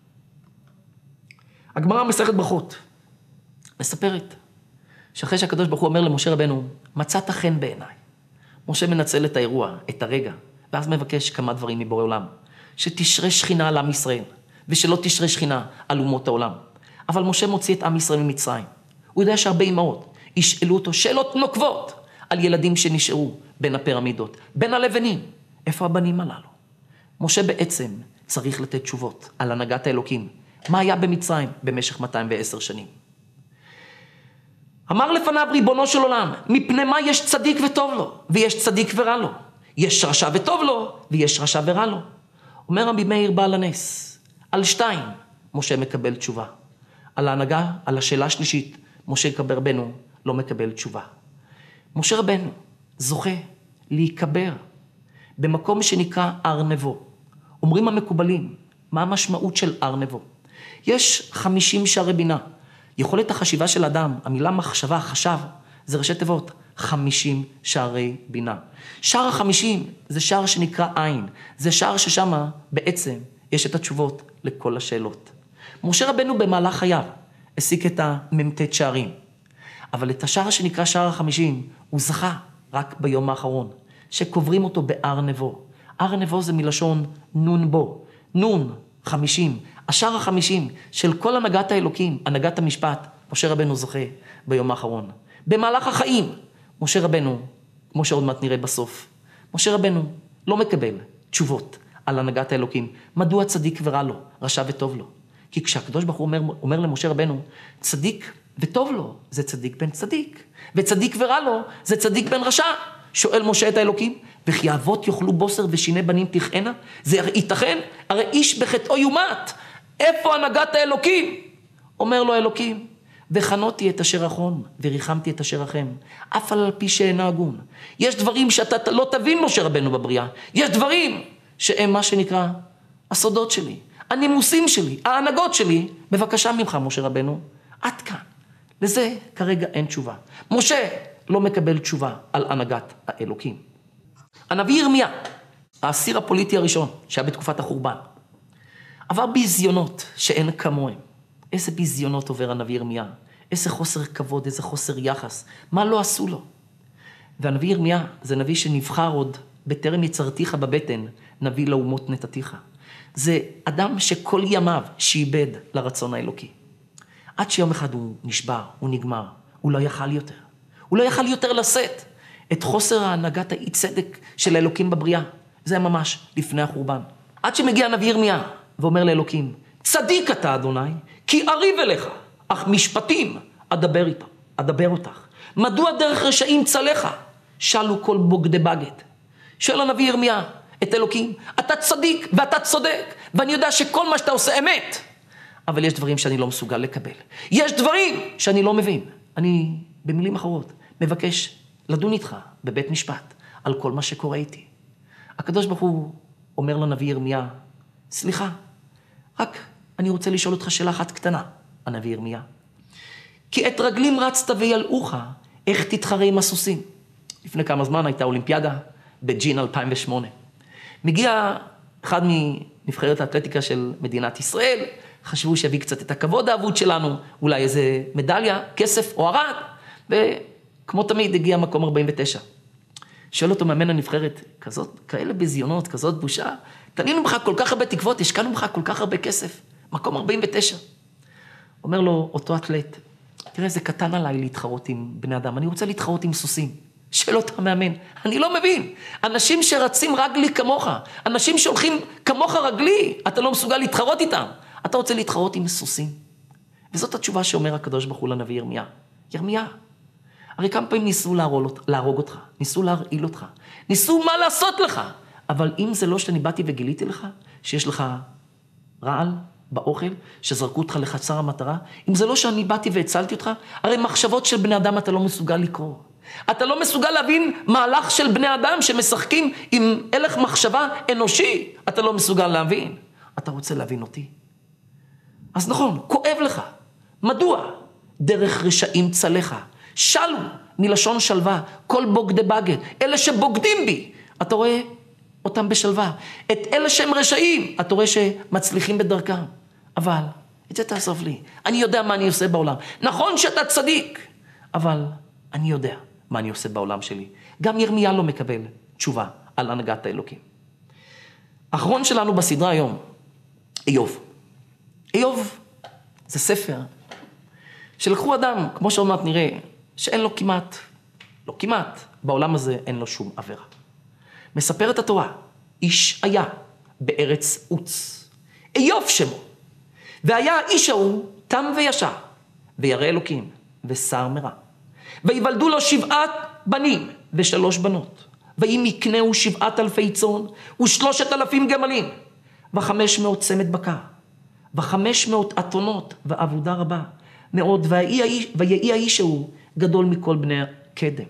Speaker 1: הגמרא מסכת ברכות מספרת שאחרי שהקדוש ברוך הוא אומר למשה רבנו, מצאת חן בעיניי. משה מנצל את האירוע, את הרגע, ואז מבקש כמה דברים מבורא עולם, שתשרה שכינה על עם ישראל, ושלא תשרה שכינה על אומות העולם. אבל משה מוציא את עם ישראל ממצרים. הוא יודע שהרבה אמהות ישאלו אותו שאלות נוקבות על ילדים שנשארו בין הפירמידות, בין הלבנים. איפה הבנים הללו? משה בעצם צריך לתת תשובות על הנהגת האלוקים. מה היה במצרים במשך מאתיים ועשר שנים? אמר לפניו ריבונו של עולם, מפני מה יש צדיק וטוב לו, ויש צדיק ורע לו. יש רשע וטוב לו, ויש רשע ורע לו. אומר רבי מאיר בעל הנס, על שתיים משה מקבל תשובה. על ההנהגה, על השאלה השלישית, משה רבנו לא מקבל תשובה. משה רבנו זוכה להיקבר במקום שנקרא הר נבו. אומרים המקובלים, מה המשמעות של הר נבו? יש חמישים שערי בינה. יכולת החשיבה של אדם, המילה מחשבה, חשב, זה ראשי תיבות, חמישים שערי בינה. שער החמישים זה שער שנקרא עין. זה שער ששם בעצם יש את התשובות לכל השאלות. משה רבנו במהלך חייו הסיק את הממתת שערים. אבל את השער שנקרא שער החמישים, הוא זכה רק ביום האחרון, שקוברים אותו בהר נבו. הר נבו זה מלשון נון בו. נון, חמישים. השער החמישים של כל הנהגת האלוקים, הנהגת המשפט, משה רבנו זוכה ביום האחרון. במהלך החיים, משה רבנו, כמו שעוד מעט נראה בסוף, משה רבנו לא מקבל תשובות על הנהגת האלוקים. מדוע צדיק ורע לו, רשע וטוב לו? כי כשהקדוש ברוך הוא אומר, אומר למשה רבנו, צדיק וטוב לו, זה צדיק בן צדיק. וצדיק ורע לו, זה צדיק בן רשע. שואל משה את האלוקים, וכי אבות יאכלו בוסר ושיני בנים תכהנה? זה ייתכן? הרי איש בחטאו יומת. איפה הנהגת האלוקים? אומר לו האלוקים, וחנותי את אשר אחון, וריחמתי את אשר אחם, אף על פי שאינה הגון. יש דברים שאתה לא תבין משה רבנו בבריאה. יש דברים שהם מה שנקרא הסודות שלי, הנימוסים שלי, ההנהגות שלי. בבקשה ממך משה רבנו, עד כאן. לזה כרגע אין תשובה. משה לא מקבל תשובה על הנהגת האלוקים. הנביא ירמיה, האסיר הפוליטי הראשון, שהיה בתקופת החורבן, עבר ביזיונות שאין כמוהם. איזה ביזיונות עובר הנביא ירמיה, איזה חוסר כבוד, איזה חוסר יחס, מה לא עשו לו? והנביא ירמיה זה נביא שנבחר עוד בטרם יצרתיך בבטן, נביא לאומות נתתיך. זה אדם שכל ימיו שאיבד לרצון האלוקי. עד שיום אחד הוא נשבר, הוא נגמר, הוא לא יכל יותר. הוא לא יכל יותר לשאת את חוסר ההנהגת האי צדק של האלוקים בבריאה. זה ממש לפני החורבן. עד שמגיע הנביא ירמיה ואומר לאלוקים, צדיק אתה אדוני, כי אריב אליך, אך משפטים אדבר איתך, אדבר אותך. מדוע דרך רשעים צלחה? שאלו כל בוגדי בגד. שואל הנביא ירמיה את אלוקים, אתה צדיק ואתה צודק, ואני יודע שכל מה שאתה עושה אמת, אבל יש דברים שאני לא מסוגל לקבל. יש דברים שאני לא מבין. אני, במילים אחרות, מבקש לדון איתך בבית משפט על כל מה שקורה איתי. הקדוש ברוך הוא אומר לנביא ירמיה, סליחה, רק אני רוצה לשאול אותך שאלה אחת קטנה, הנביא ירמיה. כי את רגלים רצת וילאוך, איך תתחרה עם הסוסים? לפני כמה זמן הייתה אולימפיאדה בג'ין אלפיים ושמונה. מגיע אחד מנבחרת האתלטיקה של מדינת ישראל, חשבו שיביא קצת את הכבוד האבוד שלנו, אולי איזה מדליה, כסף או ערד, וכמו תמיד הגיע מקום ארבעים ותשע. שואל אותו מאמן הנבחרת, כזאת, כאלה בזיונות, כזאת בושה, תנינו ממך כל כך הרבה תקוות, השקענו ממך כל כך הרבה כסף, מקום ארבעים ותשע. אומר לו אותו אתלט, תראה, זה קטן עליי להתחרות עם בני אדם, אני רוצה להתחרות עם סוסים. שואל אותה מאמן, אני לא מבין, אנשים שרצים רגלי כמוך, אנשים שהולכים כמוך רגלי, אתה לא מסוגל להתחרות איתם, אתה רוצה להתחרות עם סוסים. וזאת התשובה שאומר הקדוש ברוך הוא לנביא ירמיה. ירמיה, הרי כמה פעמים ניסו להרוג, להרוג אותך, ניסו להרעיל אותך, ניסו מה לעשות לך, אבל אם זה לא שאני באתי וגיליתי לך, שיש לך רעל באוכל, שזרקו אותך לחצר המטרה, אם זה לא שאני באתי והצלתי אותך, הרי מחשבות של בני אדם אתה לא מסוגל לקרוא. אתה לא מסוגל להבין מהלך של בני אדם שמשחקים עם הלך מחשבה אנושי, אתה לא מסוגל להבין. אתה רוצה להבין אותי. אז נכון, כואב לך. מדוע? דרך רשעים צלחה. שלו, מלשון שלווה, כל בוגדי בגד, אלה שבוגדים בי, אתה רואה אותם בשלווה. את אלה שהם רשעים, אתה רואה שמצליחים בדרכם. אבל, את זה תעזוב לי. אני יודע מה אני עושה בעולם. נכון שאתה צדיק, אבל אני יודע מה אני עושה בעולם שלי. גם ירמיה לא מקבל תשובה על הנהגת האלוקים. האחרון שלנו בסדרה היום, איוב. איוב זה ספר שלקחו אדם, כמו שעוד מעט נראה, שאין לו כמעט, לא כמעט, בעולם הזה אין לו שום עבירה. מספרת התורה, איש היה בארץ עוץ, איוב שמו, והיה האיש ההוא תם וישר, וירא אלוקים, ושר מרע. ויוולדו לו שבעת בנים ושלוש בנות, ואם יקנהו שבעת אלפי צאן, ושלושת אלפים גמלים, וחמש מאות צמד בקר, וחמש מאות אתונות, ועבודה רבה מאוד, ויהי האיש ההוא גדול מכל בני קדם.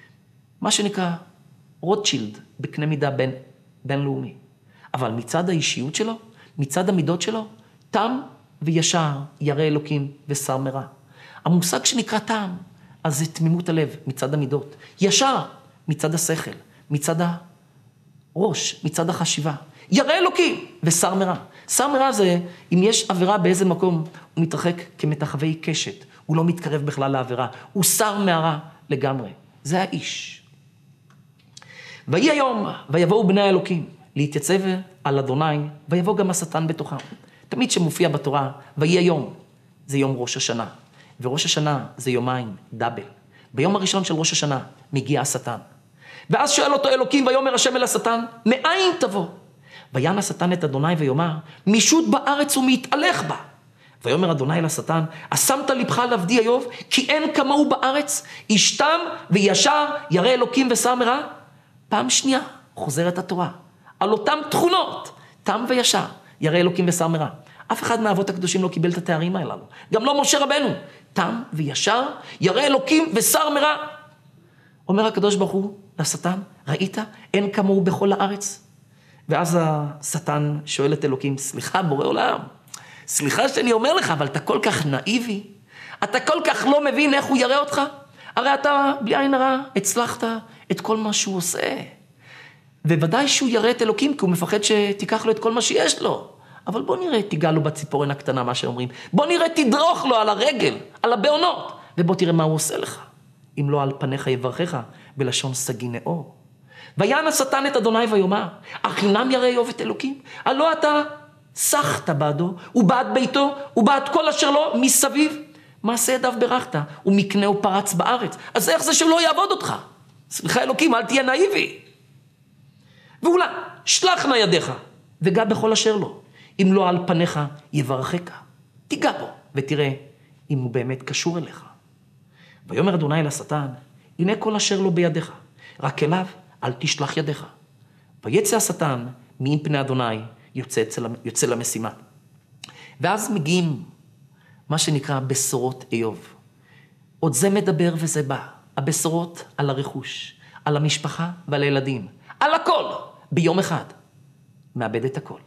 Speaker 1: מה שנקרא רוטשילד בקנה מידה בין, בינלאומי. אבל מצד האישיות שלו, מצד המידות שלו, תם וישר, ירא אלוקים ושר מרע. המושג שנקרא תם, אז זה תמימות הלב מצד המידות. ישר מצד השכל, מצד הראש, מצד החשיבה. ירא אלוקים ושר מרע. שר מרע זה, אם יש עבירה באיזה מקום, הוא מתרחק כמתחווי קשת. הוא לא מתקרב בכלל לעבירה. הוא שר מהרע לגמרי. זה האיש. ויהי היום, ויבואו בני האלוקים, להתייצב על אדוני, ויבוא גם השטן בתוכם. תמיד שמופיע בתורה, ויהי היום, זה יום ראש השנה. וראש השנה זה יומיים, דאבל. ביום הראשון של ראש השנה מגיע השטן. ואז שואל אותו אלוקים, ויאמר השם אל השטן, מאין תבוא? ויען השטן את אדוני ויאמר, משוט בארץ ומתהלך בה. ויאמר אדוני אל השטן, השמת לבך על עבדי איוב, כי אין כמוהו בארץ, איש תם וישר, ירא אלוקים ושר מרע. פעם שנייה חוזרת התורה, על אותם תכונות, תם וישר, ירא אלוקים ושר מרע. אף אחד מהאבות הקדושים לא קיבל את התארים האלו. גם לא משה רבנו. תם וישר, ירא אלוקים ושר מרע. אומר הקדוש ברוך הוא לשטן, ראית? אין כמוהו בכל הארץ. ואז השטן שואל את אלוקים, סליחה בורא עולם, סליחה שאני אומר לך, אבל אתה כל כך נאיבי, אתה כל כך לא מבין איך הוא ירא אותך, הרי אתה בלי עין הרע הצלחת את כל מה שהוא עושה. וודאי שהוא ירא את אלוקים, כי הוא מפחד שתיקח לו את כל מה שיש לו. אבל בוא נראה, תיגע לו בציפורן הקטנה, מה שאומרים. בוא נראה, תדרוך לו על הרגל, על הבעונות, ובוא תראה מה הוא עושה לך. אם לא על פניך יברכך, בלשון סגי נאור. ויען השטן את אדוני ויאמר, החינם ירא איוב את אלוקים? הלא אתה שחת בעדו, ובעד ביתו, ובעד כל אשר לו מסביב. מעשה ידיו ברכת, ומקנהו פרץ בארץ. אז איך זה שהוא לא יעבוד אותך? סליחה אלוקים, אל תהיה נאיבי. ואולי, שלח נא ידיך, וגע בכל אשר לו. אם לא על פניך, יברכך. תיגע בו, ותראה אם הוא באמת קשור אליך. ויאמר אדוני לשטן, הנה כל אשר לו בידיך, רק אליו אל תשלח ידיך. ויצא השטן מעם פני אדוני, יוצא, יוצא למשימה. ואז מגיעים מה שנקרא בשורות איוב. עוד זה מדבר וזה בא. הבשורות על הרכוש, על המשפחה ועל הילדים. על הכל, ביום אחד. מאבד את הכל.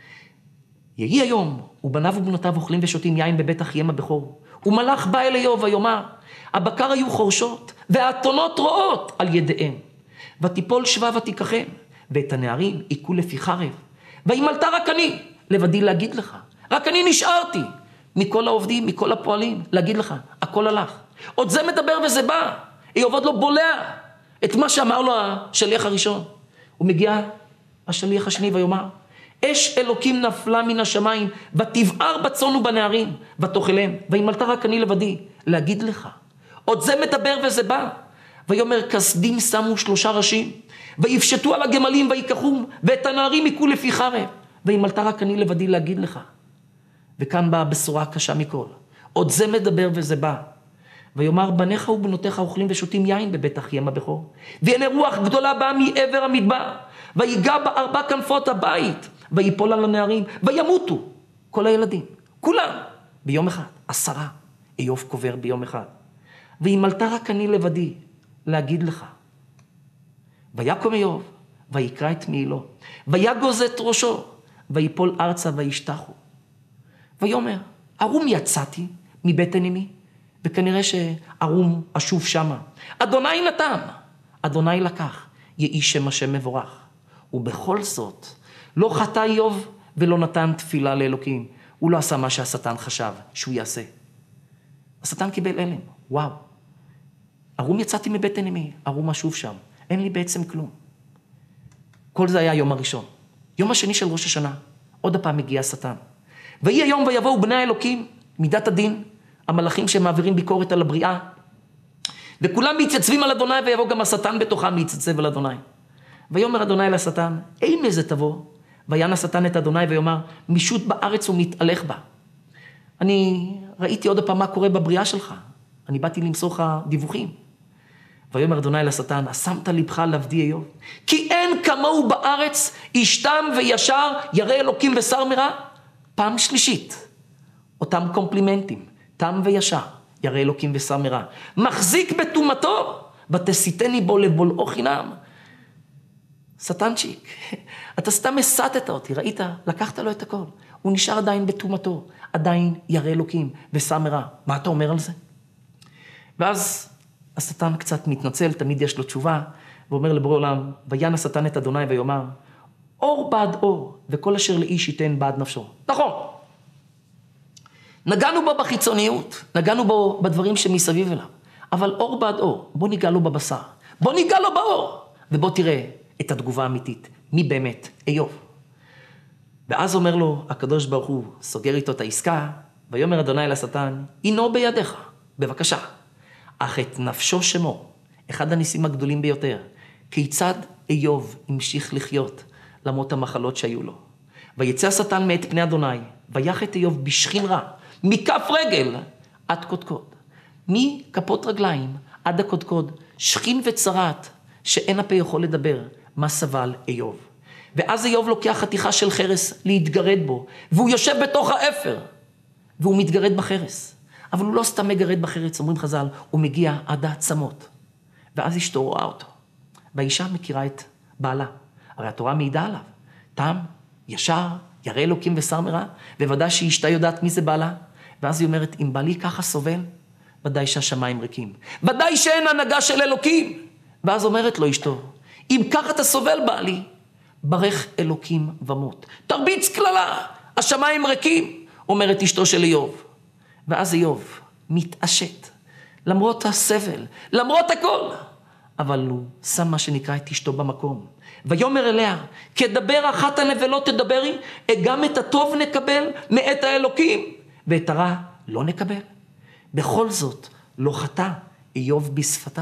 Speaker 1: יהי היום, ובניו ובנותיו אוכלים ושותים יין בבית אחיהם הבכור. ומלאך בא אל איוב ויאמר, הבקר היו חורשות, והאתונות רואות על ידיהם. ותיפול שבה ותיקחם, ואת הנערים עיקו לפי חרב. וימלטה רק אני, לבדי להגיד לך. רק אני נשארתי, מכל העובדים, מכל הפועלים, להגיד לך, הכל הלך. עוד זה מדבר וזה בא. איוב עוד לא בולע את מה שאמר לו השליח הראשון. הוא מגיע השליח השני ויאמר, אש אלוקים נפלה מן השמיים, ותבער בצאן ובנערים, ותאכלם, וימלטה רק אני לבדי, להגיד לך. עוד זה מדבר וזה בא. ויאמר, כסדים שמו שלושה ראשים, ויפשטו על הגמלים ויקחום, ואת הנערים עיקו לפי חרב, וימלטה רק אני לבדי להגיד לך. וכאן באה הבשורה הקשה מכל. עוד זה מדבר וזה בא. ויאמר, בניך ובנותיך אוכלים ושותים יין בבית אחיהם הבכור. והנה רוח גדולה באה מעבר המדבר, ויגע בארבע כנפות הבית, ויפול על הנערים, וימותו כל הילדים, כולם, ביום אחד, עשרה. איוב קובר ביום אחד. וימלטה רק אני לבדי להגיד לך. ויקום איוב, ויקרא את מעילו, ויגוז את ראשו, ויפול ארצה וישתחו. ויאמר, ארום יצאתי מבטן אמי, וכנראה שארום אשוב שמה. אדוני נתן, אדוני לקח, יהי שם השם מבורך. ובכל זאת, לא חטא איוב ולא נתן תפילה לאלוקים. הוא לא עשה מה שהשטן חשב שהוא יעשה. השטן קיבל אלם, וואו. ארום יצאתי מבטן אמי, ארום אשוב שם. אין לי בעצם כלום. כל זה היה יום הראשון. יום השני של ראש השנה, עוד הפעם מגיע השטן. ויהי היום ויבואו בני האלוקים, מידת הדין, המלאכים שמעבירים ביקורת על הבריאה, וכולם מתייצבים על אדוני, ויבוא גם השטן בתוכם להתייצב על אדוני. ויאמר אדוני לשטן, אין איזה תבוא, ויען השטן את אדוני ויאמר, משוט בארץ ומתהלך בה. אני ראיתי עוד פעם מה קורה בבריאה שלך, אני באתי למסור לך דיווחים. ויאמר אדוני לשטן, שמת לבך לעבדי איוב, כי אין כמוהו בארץ, איש תם וישר, ירא אלוקים ושר מרע. פעם שלישית, אותם קומפלימנטים, תם וישר, ירא אלוקים ושר מרע. מחזיק בתומתו, ותסיתני בו לבולעו חינם. שטנצ'יק, אתה סתם הסתת אותי, ראית? לקחת לו את הכל. הוא נשאר עדיין בתומתו, עדיין ירא אלוקים ושר מרע. מה אתה אומר על זה? ואז השטן קצת מתנצל, תמיד יש לו תשובה, ואומר לבורא עולם, ויען השטן את אדוני ויאמר, אור בעד אור, וכל אשר לאיש ייתן בעד נפשו. נכון. נגענו בו בחיצוניות, נגענו בו בדברים שמסביב אליו, אבל אור בעד אור, בוא ניגע לו בבשר, בוא ניגע לו באור, ובוא תראה את התגובה האמיתית, מי באמת? איוב. ואז אומר לו, הקדוש ברוך הוא סוגר איתו את העסקה, ויאמר אדוני לשטן, הינו בידיך, בבקשה. אך את נפשו שמו, אחד הניסים הגדולים ביותר, כיצד איוב המשיך לחיות למרות המחלות שהיו לו. ויצא השטן מאת פני אדוני, ויח את איוב בשכין רע, מכף רגל עד קודקוד. מכפות רגליים עד הקודקוד, שכין וצרת, שאין הפה יכול לדבר, מה סבל איוב. ואז איוב לוקח חתיכה של חרס להתגרד בו, והוא יושב בתוך האפר, והוא מתגרד בחרס. אבל הוא לא סתם מגרד בחרץ, אומרים חז"ל, הוא מגיע עד העצמות. ואז אשתו רואה אותו. והאישה מכירה את בעלה. הרי התורה מעידה עליו. תם, ישר, ירא אלוקים ושר מרע, וודאי שאשתה יודעת מי זה בעלה. ואז היא אומרת, אם בעלי ככה סובל, ודאי שהשמיים ריקים. ודאי שאין הנהגה של אלוקים. ואז אומרת לו אשתו, אם ככה אתה סובל בעלי, ברך אלוקים ומות. תרביץ כללה, השמיים ריקים, אומרת אשתו של איוב. ואז איוב מתעשת, למרות הסבל, למרות הכל, אבל הוא שם מה שנקרא את אשתו במקום. ויאמר אליה, כדבר אחת הנבלות תדברי, גם את הטוב נקבל מאת האלוקים, ואת הרע לא נקבל. בכל זאת לא חטא איוב בשפתיו,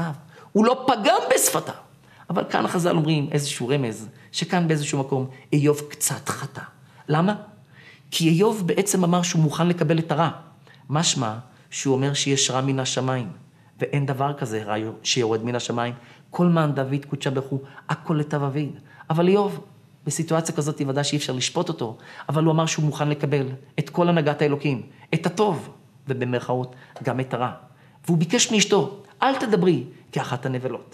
Speaker 1: הוא לא פגם בשפתה. אבל כאן החז"ל אומרים איזשהו רמז, שכאן באיזשהו מקום איוב קצת חטא. למה? כי איוב בעצם אמר שהוא מוכן לקבל את הרע. משמע שהוא אומר שיש רע מן השמיים, ואין דבר כזה רע שיורד מן השמיים. כל מען דוד קודשה ברכו, הכל לטב אביד. אבל איוב, בסיטואציה כזאת ודאי שאי אפשר לשפוט אותו, אבל הוא אמר שהוא מוכן לקבל את כל הנהגת האלוקים, את הטוב, ובמרכאות גם את הרע. והוא ביקש מאשתו, אל תדברי כאחת הנבלות.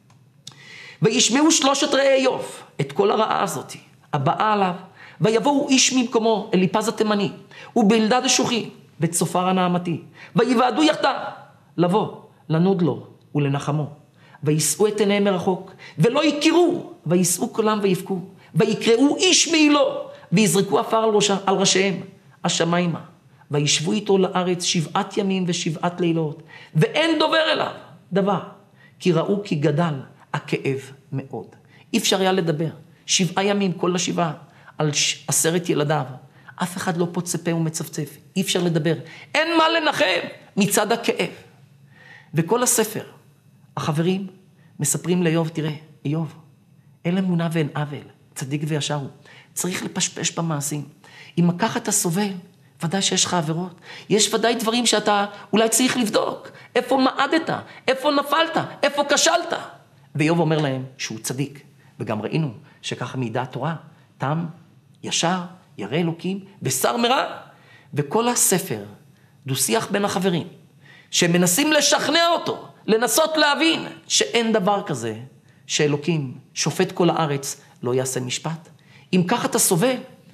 Speaker 1: וישמעו שלושת רעי איוב את כל הרעה הזאת, הבאה עליו, ויבואו איש ממקומו, אליפז התימני, ובלדד השוחי, וצופר הנעמתי, ויוועדו יחדיו, לבוא, לנוד לו ולנחמו, ויסעו את עיניהם מרחוק, ולא יכירו, ויסעו קולם ויבכו, ויקראו איש מעילו, ויזרקו עפר על, ראש, על ראשיהם, השמיימה, וישבו איתו לארץ שבעת ימים ושבעת לילות, ואין דובר אליו דבר, כי ראו כי גדל הכאב מאוד. אי אפשר היה לדבר, שבעה ימים כל השבעה, על עשרת ילדיו, אף אחד לא פוצה פה ומצפצף, אי אפשר לדבר, אין מה לנחם מצד הכאב. וכל הספר, החברים מספרים לאיוב, תראה, איוב, אין אמונה ואין עוול, צדיק וישר הוא, צריך לפשפש במעשים. אם ככה אתה סובל, ודאי שיש לך עבירות, יש ודאי דברים שאתה אולי צריך לבדוק, איפה מעדת, איפה נפלת, איפה כשלת. ואיוב אומר להם שהוא צדיק, וגם ראינו שככה מידע התורה, תם, ישר, ירא אלוקים, בשר מרע, וכל הספר, דו שיח בין החברים, שמנסים לשכנע אותו, לנסות להבין שאין דבר כזה, שאלוקים שופט כל הארץ לא יעשה משפט. אם ככה אתה סובל,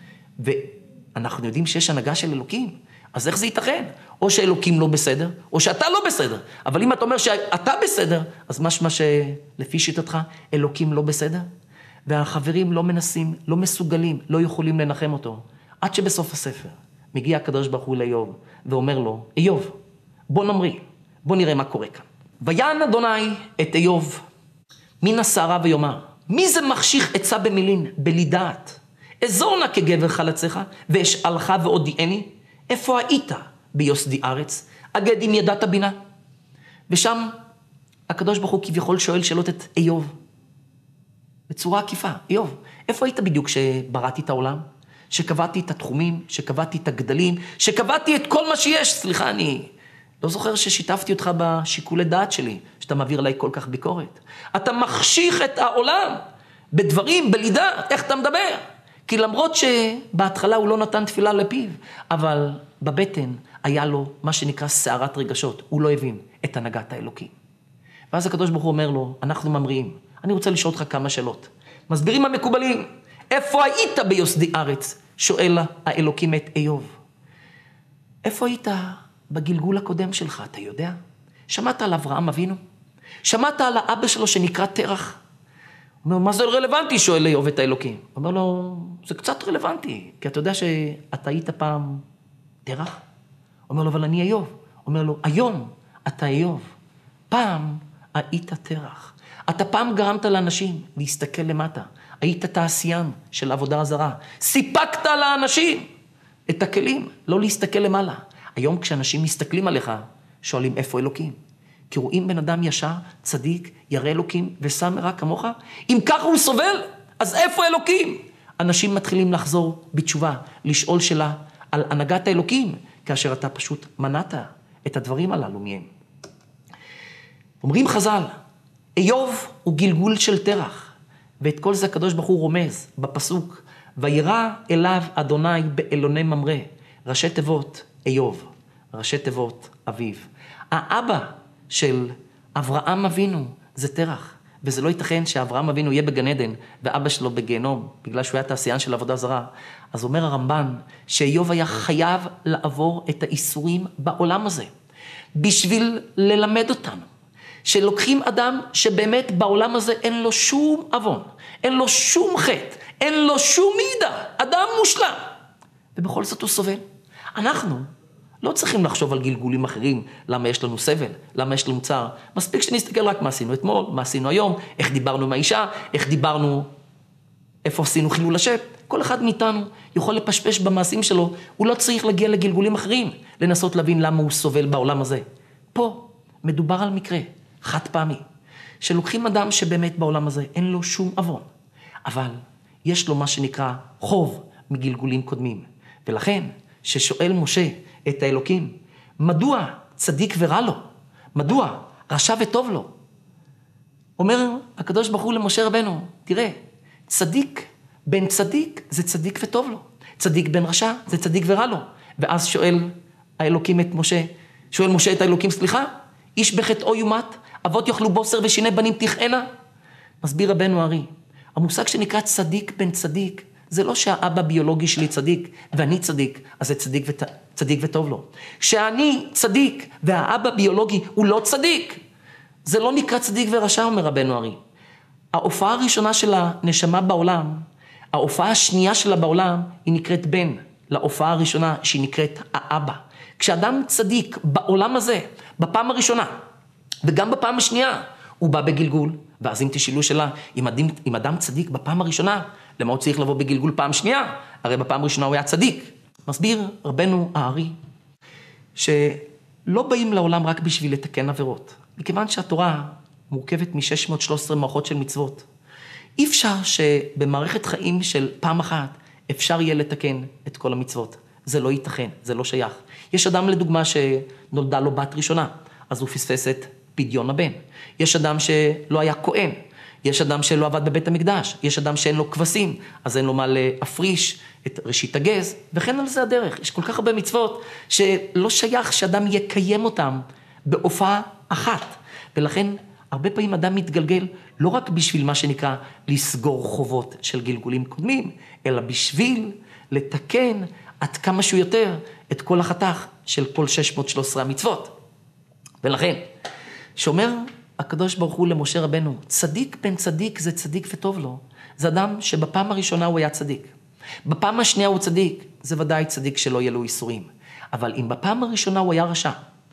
Speaker 1: ואנחנו יודעים שיש הנהגה של אלוקים, אז איך זה ייתכן? או שאלוקים לא בסדר, או שאתה לא בסדר. אבל אם אתה אומר שאתה בסדר, אז משמע שלפי שיטתך, אלוקים לא בסדר. והחברים לא מנסים, לא מסוגלים, לא יכולים לנחם אותו. עד שבסוף הספר מגיע הקדוש ברוך הוא לאיוב, ואומר לו, איוב, בוא נמריא, בוא נראה מה קורה כאן. ויען אדוני את איוב מן הסערה ויאמר, מי זה מחשיך עצה במילין, בלי דעת? אזור נא כגבר חלציך, ואשאלך והודיעני, איפה היית ביוסדי ארץ? אגד אם ידעת בינה. ושם הקדוש ברוך הוא כביכול שואל שאלות את איוב, בצורה עקיפה, איוב, איפה היית בדיוק שבראתי את העולם? שקבעתי את התחומים, שקבעתי את הגדלים, שקבעתי את כל מה שיש. סליחה, אני לא זוכר ששיתפתי אותך בשיקולי דעת שלי, שאתה מעביר עליי כל כך ביקורת. אתה מחשיך את העולם בדברים, בלי דעת, איך אתה מדבר? כי למרות שבהתחלה הוא לא נתן תפילה לפיו, אבל בבטן היה לו מה שנקרא סערת רגשות, הוא לא הבין את הנהגת האלוקים. ואז הקדוש ברוך הוא אומר לו, אנחנו ממריאים, אני רוצה לשאול אותך כמה שאלות. מסבירים המקובלים, איפה היית ביוסדי ארץ? שואל האלוקים את איוב. איפה היית בגלגול הקודם שלך, אתה יודע? שמעת על אברהם אבינו? שמעת על האבא שלו שנקרא תרח? הוא אומר, מה זה רלוונטי? שואל איוב את האלוקים. הוא אומר לו, זה קצת רלוונטי, כי אתה יודע שאתה היית פעם תרח? הוא אומר לו, אבל אני איוב. הוא אומר לו, היום אתה איוב. פעם היית תרח. אתה פעם גרמת לאנשים להסתכל למטה. היית תעשיין של עבודה זרה. סיפקת לאנשים את הכלים, לא להסתכל למעלה. היום כשאנשים מסתכלים עליך, שואלים איפה אלוקים? כי רואים בן אדם ישר, צדיק, ירא אלוקים ושם מרע כמוך? אם ככה הוא סובל, אז איפה אלוקים? אנשים מתחילים לחזור בתשובה, לשאול שאלה על הנהגת האלוקים, כאשר אתה פשוט מנעת את הדברים הללו מהם. אומרים חז"ל, איוב הוא גלגול של תרח, ואת כל זה הקדוש ברוך הוא רומז בפסוק, וירא אליו אדוני באלוני ממרא, ראשי תיבות איוב, ראשי תיבות אביו. האבא של אברהם אבינו זה תרח, וזה לא ייתכן שאברהם אבינו יהיה בגן עדן, ואבא שלו בגיהנום, בגלל שהוא היה תעשיין של עבודה זרה. אז אומר הרמב"ן, שאיוב היה חייב לעבור את האיסורים בעולם הזה, בשביל ללמד אותנו, שלוקחים אדם שבאמת בעולם הזה אין לו שום עוון, אין לו שום חטא, אין לו שום מידה, אדם מושלם, ובכל זאת הוא סובל. אנחנו לא צריכים לחשוב על גלגולים אחרים, למה יש לנו סבל, למה יש לנו צער. מספיק שנסתכל רק מה עשינו אתמול, מה עשינו היום, איך דיברנו עם האישה, איך דיברנו, איפה עשינו חילול השם. כל אחד מאיתנו יכול לפשפש במעשים שלו, הוא לא צריך להגיע לגלגולים אחרים, לנסות להבין למה הוא סובל בעולם הזה. פה מדובר על מקרה חד פעמי, שלוקחים אדם שבאמת בעולם הזה אין לו שום עוון, אבל יש לו מה שנקרא חוב מגלגולים קודמים. ולכן, ששואל משה את האלוקים, מדוע צדיק ורע לו? מדוע רשע וטוב לו? אומר הקדוש ברוך הוא למשה רבנו, תראה, צדיק בן צדיק זה צדיק וטוב לו. צדיק בן רשע זה צדיק ורע לו. ואז שואל האלוקים את משה, שואל משה את האלוקים, סליחה, איש בחטאו יומת, אבות יאכלו בוסר ושיני בנים תכהנה. מסביר רבנו הארי, המושג שנקרא צדיק בן צדיק, זה לא שהאבא ביולוגי שלי צדיק ואני צדיק, אז זה צדיק, ות... צדיק וטוב לו. שאני צדיק והאבא ביולוגי הוא לא צדיק, זה לא נקרא צדיק ורשע, אומר רבנו הארי. ההופעה הראשונה של הנשמה בעולם, ההופעה השנייה שלה בעולם, היא נקראת בן, להופעה הראשונה שהיא נקראת האבא. כשאדם צדיק בעולם הזה, בפעם הראשונה, וגם בפעם השנייה, הוא בא בגלגול, ואז אם תשאלו שאלה, אם אדם, אם אדם צדיק בפעם הראשונה, למה הוא צריך לבוא בגלגול פעם שנייה? הרי בפעם הראשונה הוא היה צדיק. מסביר רבנו הארי, שלא באים לעולם רק בשביל לתקן עבירות. מכיוון שהתורה מורכבת מ-שש מאות ושלוש עשרה מערכות של מצוות. אי אפשר שבמערכת חיים של פעם אחת אפשר יהיה לתקן את כל המצוות. זה לא ייתכן, זה לא שייך. יש אדם לדוגמה שנולדה לו בת ראשונה, אז הוא פספס את פדיון הבן. יש אדם שלא היה כהן, יש אדם שלא עבד בבית המקדש, יש אדם שאין לו כבשים, אז אין לו מה להפריש את ראשית הגז, וכן על זה הדרך. יש כל כך הרבה מצוות שלא שייך שאדם יקיים אותם בהופעה אחת. ולכן הרבה פעמים אדם מתגלגל לא רק בשביל מה שנקרא לסגור חובות של גלגולים קודמים, אלא בשביל לתקן עד כמה שהוא יותר את כל החתך של כל שש מאות ושלוש עשרה המצוות. ולכן, שאומר הקדוש ברוך הוא למשה רבנו, צדיק בן צדיק זה צדיק וטוב לו. זה אדם שבפעם הראשונה הוא היה צדיק. בפעם השנייה הוא צדיק, זה ודאי צדיק שלא יהיה לו איסורים. אבל אם בפעם הראשונה הוא היה רשע,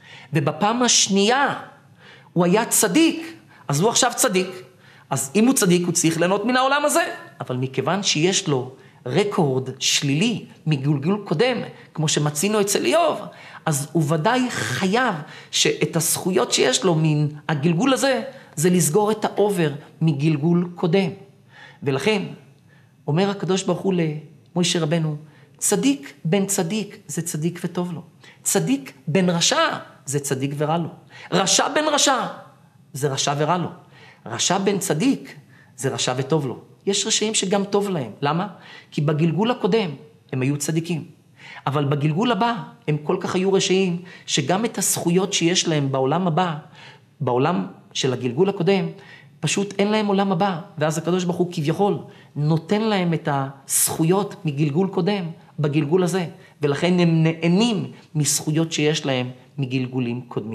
Speaker 1: ובפעם השנייה הוא היה צדיק, אז הוא עכשיו צדיק. אז אם הוא צדיק, הוא צריך ליהנות מן העולם הזה. אבל מכיוון שיש לו רקורד שלילי מגלגול קודם, כמו שמצינו אצל איוב, אז הוא ודאי חייב שאת הזכויות שיש לו מן הגלגול הזה, זה לסגור את האובר מגלגול קודם. ולכן, אומר הקדוש ברוך הוא למשה רבנו, צדיק בן צדיק זה צדיק וטוב לו. צדיק בן רשע זה צדיק ורע לו. רשע בן רשע זה רשע ורע לו. רשע בן צדיק זה רשע וטוב לו. יש רשעים שגם טוב להם. למה? כי בגלגול הקודם הם היו צדיקים. אבל בגלגול הבא הם כל כך היו רשעים, שגם את הזכויות שיש להם בעולם הבא, בעולם של הגלגול הקודם, פשוט אין להם עולם הבא. ואז הקדוש ברוך הוא כביכול נותן להם את הזכויות מגלגול קודם בגלגול הזה. ולכן הם נהנים מזכויות שיש להם מגלגולים קודמים.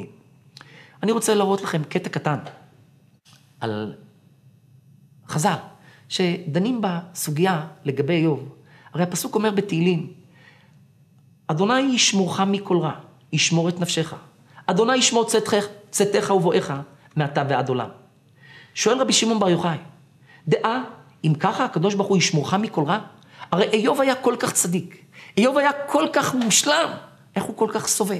Speaker 1: אני רוצה להראות לכם קטע קטן על חז"ל, שדנים בסוגיה לגבי איוב. הרי הפסוק אומר בתהילים, אדוני ישמורך מכל רע, ישמור את נפשך. אדוני ישמור צאתך, צאתך ובואך מעתה ועד עולם. שואל רבי שמעון בר יוחאי, דעה, אם ככה הקדוש ברוך הוא ישמורך מכל רע? הרי איוב היה כל כך צדיק, איוב היה כל כך מושלם, איך הוא כל כך סובל?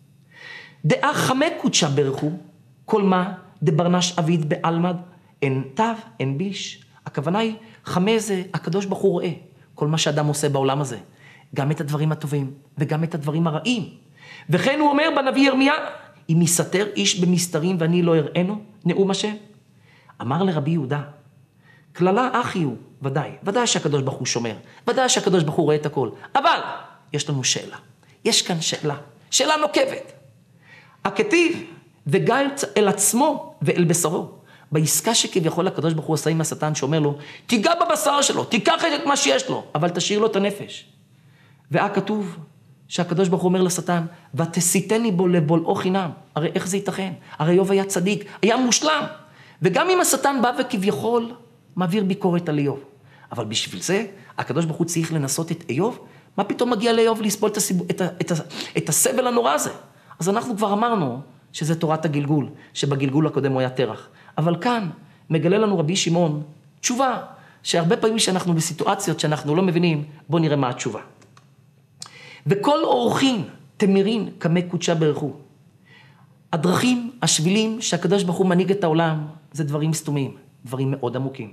Speaker 1: דעה חמי קודשה ברכו, כל מה דברנש אביד בעלמד, אין תו, אין ביש. הכוונה היא, חמי זה הקדוש ברוך הוא רואה, כל מה שאדם עושה בעולם הזה, גם את הדברים הטובים וגם את הדברים הרעים. וכן הוא אומר בנביא ירמיה, אם יסתר איש במסתרים ואני לא אראנו, נאום השם. אמר לרבי יהודה, כללה אחי הוא, ודאי, ודאי שהקדוש ברוך הוא שומר, ודאי שהקדוש ברוך הוא רואה את הכל, אבל יש לנו שאלה, יש כאן שאלה, שאלה נוקבת. הכתיב וגל אל עצמו ואל בשרו, בעסקה שכביכול הקדוש ברוך הוא עשה עם השטן שאומר לו, תיגע בבשר שלו, תיקח את מה שיש לו, אבל תשאיר לו את הנפש. והכתוב שהקדוש ברוך הוא אומר לשטן, ותסיתני בו לבולעו חינם. הרי איך זה ייתכן? הרי איוב היה צדיק, היה מושלם. וגם אם השטן בא וכביכול מעביר ביקורת על איוב. אבל בשביל זה, הקדוש ברוך הוא צריך לנסות את איוב, מה פתאום מגיע לאיוב לסבול את, הסיב... את, ה... את, ה... את הסבל הנורא הזה? אז אנחנו כבר אמרנו שזה תורת הגלגול, שבגלגול הקודם הוא היה תרח. אבל כאן מגלה לנו רבי שמעון תשובה, שהרבה פעמים שאנחנו בסיטואציות שאנחנו לא מבינים, בוא נראה מה התשובה. וכל אורחין תמירין כמי קודשה ברכו. הדרכים השבילים שהקדוש ברוך הוא מנהיג את העולם, זה דברים סתומים, דברים מאוד עמוקים.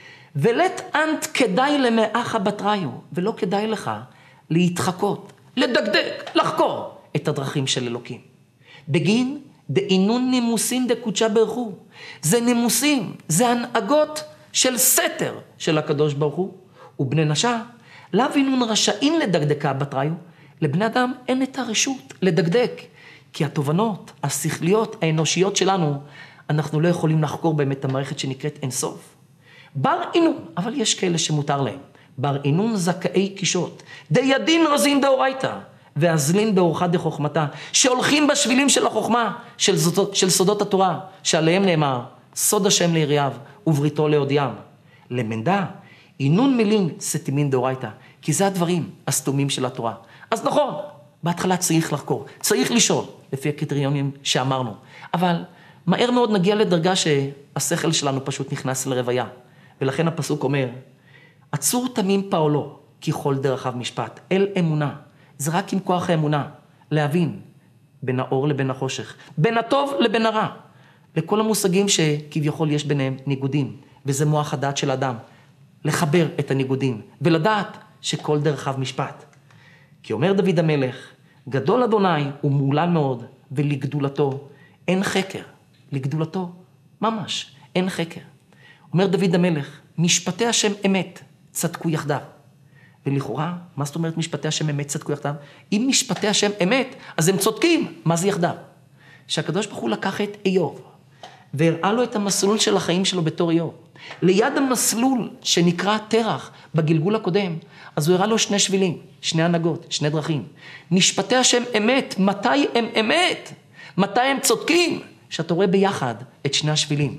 Speaker 1: ולת אנט כדאי למאחה בתראיו, ולא כדאי לך להתחקות, לדקדק, לחקור את הדרכים של אלוקים. בגין דאינון נימוסין דקודשה ברכו. זה נימוסים, זה הנהגות של סתר של הקדוש ברוך הוא. ובני נשה, לאו אינון רשאים לדקדקה בתראיו, לבני אדם אין את הרשות לדקדק. כי התובנות, השכליות, האנושיות שלנו, אנחנו לא יכולים לחקור באמת המערכת שנקראת אינסוף. בר אינון, אבל יש כאלה שמותר להם. בר אינון זכאי קישות, דיידין רזין דאורייתא, ואזלין באורחה דחוכמתה, שהולכים בשבילים של החוכמה, של, זאת, של סודות התורה, שעליהם נאמר, סוד השם ליריעיו, ובריתו להודיעם. למנדה, אינון מילין סתימין דאורייתא, כי זה הדברים הסתומים של התורה. אז נכון, בהתחלה צריך לחקור, צריך לשאול, לפי הקריטריונים שאמרנו, אבל מהר מאוד נגיע לדרגה שהשכל שלנו פשוט נכנס לרוויה, ולכן הפסוק אומר, עצור תמים פעולו, כי כל דרכיו משפט, אל אמונה, זה רק עם כוח האמונה, להבין, בין האור לבין החושך, בין הטוב לבין הרע, לכל המושגים שכביכול יש ביניהם ניגודים, וזה מוח הדעת של האדם, לחבר את הניגודים, ולדעת שכל דרכיו משפט. כי אומר דוד המלך, גדול אדוני הוא מעולל מאוד, ולגדולתו אין חקר, לגדולתו ממש אין חקר. אומר דוד המלך, משפטי השם אמת, צדקו יחדיו. ולכאורה, מה זאת אומרת משפטי השם אמת, צדקו יחדיו? אם משפטי השם אמת, אז הם צודקים, מה זה יחדיו? שהקדוש ברוך הוא לקח את איוב, והראה לו את המסלול של החיים שלו בתור איוב. ליד המסלול שנקרא תרח בגלגול הקודם, אז הוא הראה לו שני שבילים, שני הנהגות, שני דרכים. משפטי השם אמת, מתי הם אמת? מתי הם צודקים? שאתה רואה ביחד את שני השבילים.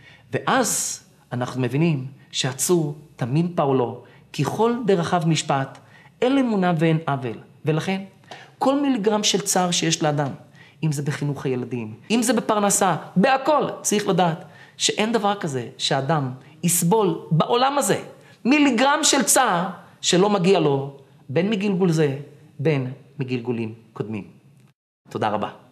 Speaker 1: ואז אנחנו מבינים שעצור תמים פעולו, כי כל דרכיו משפט, אין אמונה ואין עוול. ולכן, כל מיליגרם של צער שיש לאדם, אם זה בחינוך הילדים, אם זה בפרנסה, בהכל, צריך לדעת שאין דבר כזה שאדם יסבול בעולם הזה מיליגרם של צער שלא מגיע לו בין מגלגול זה, בין מגלגולים קודמים. תודה רבה.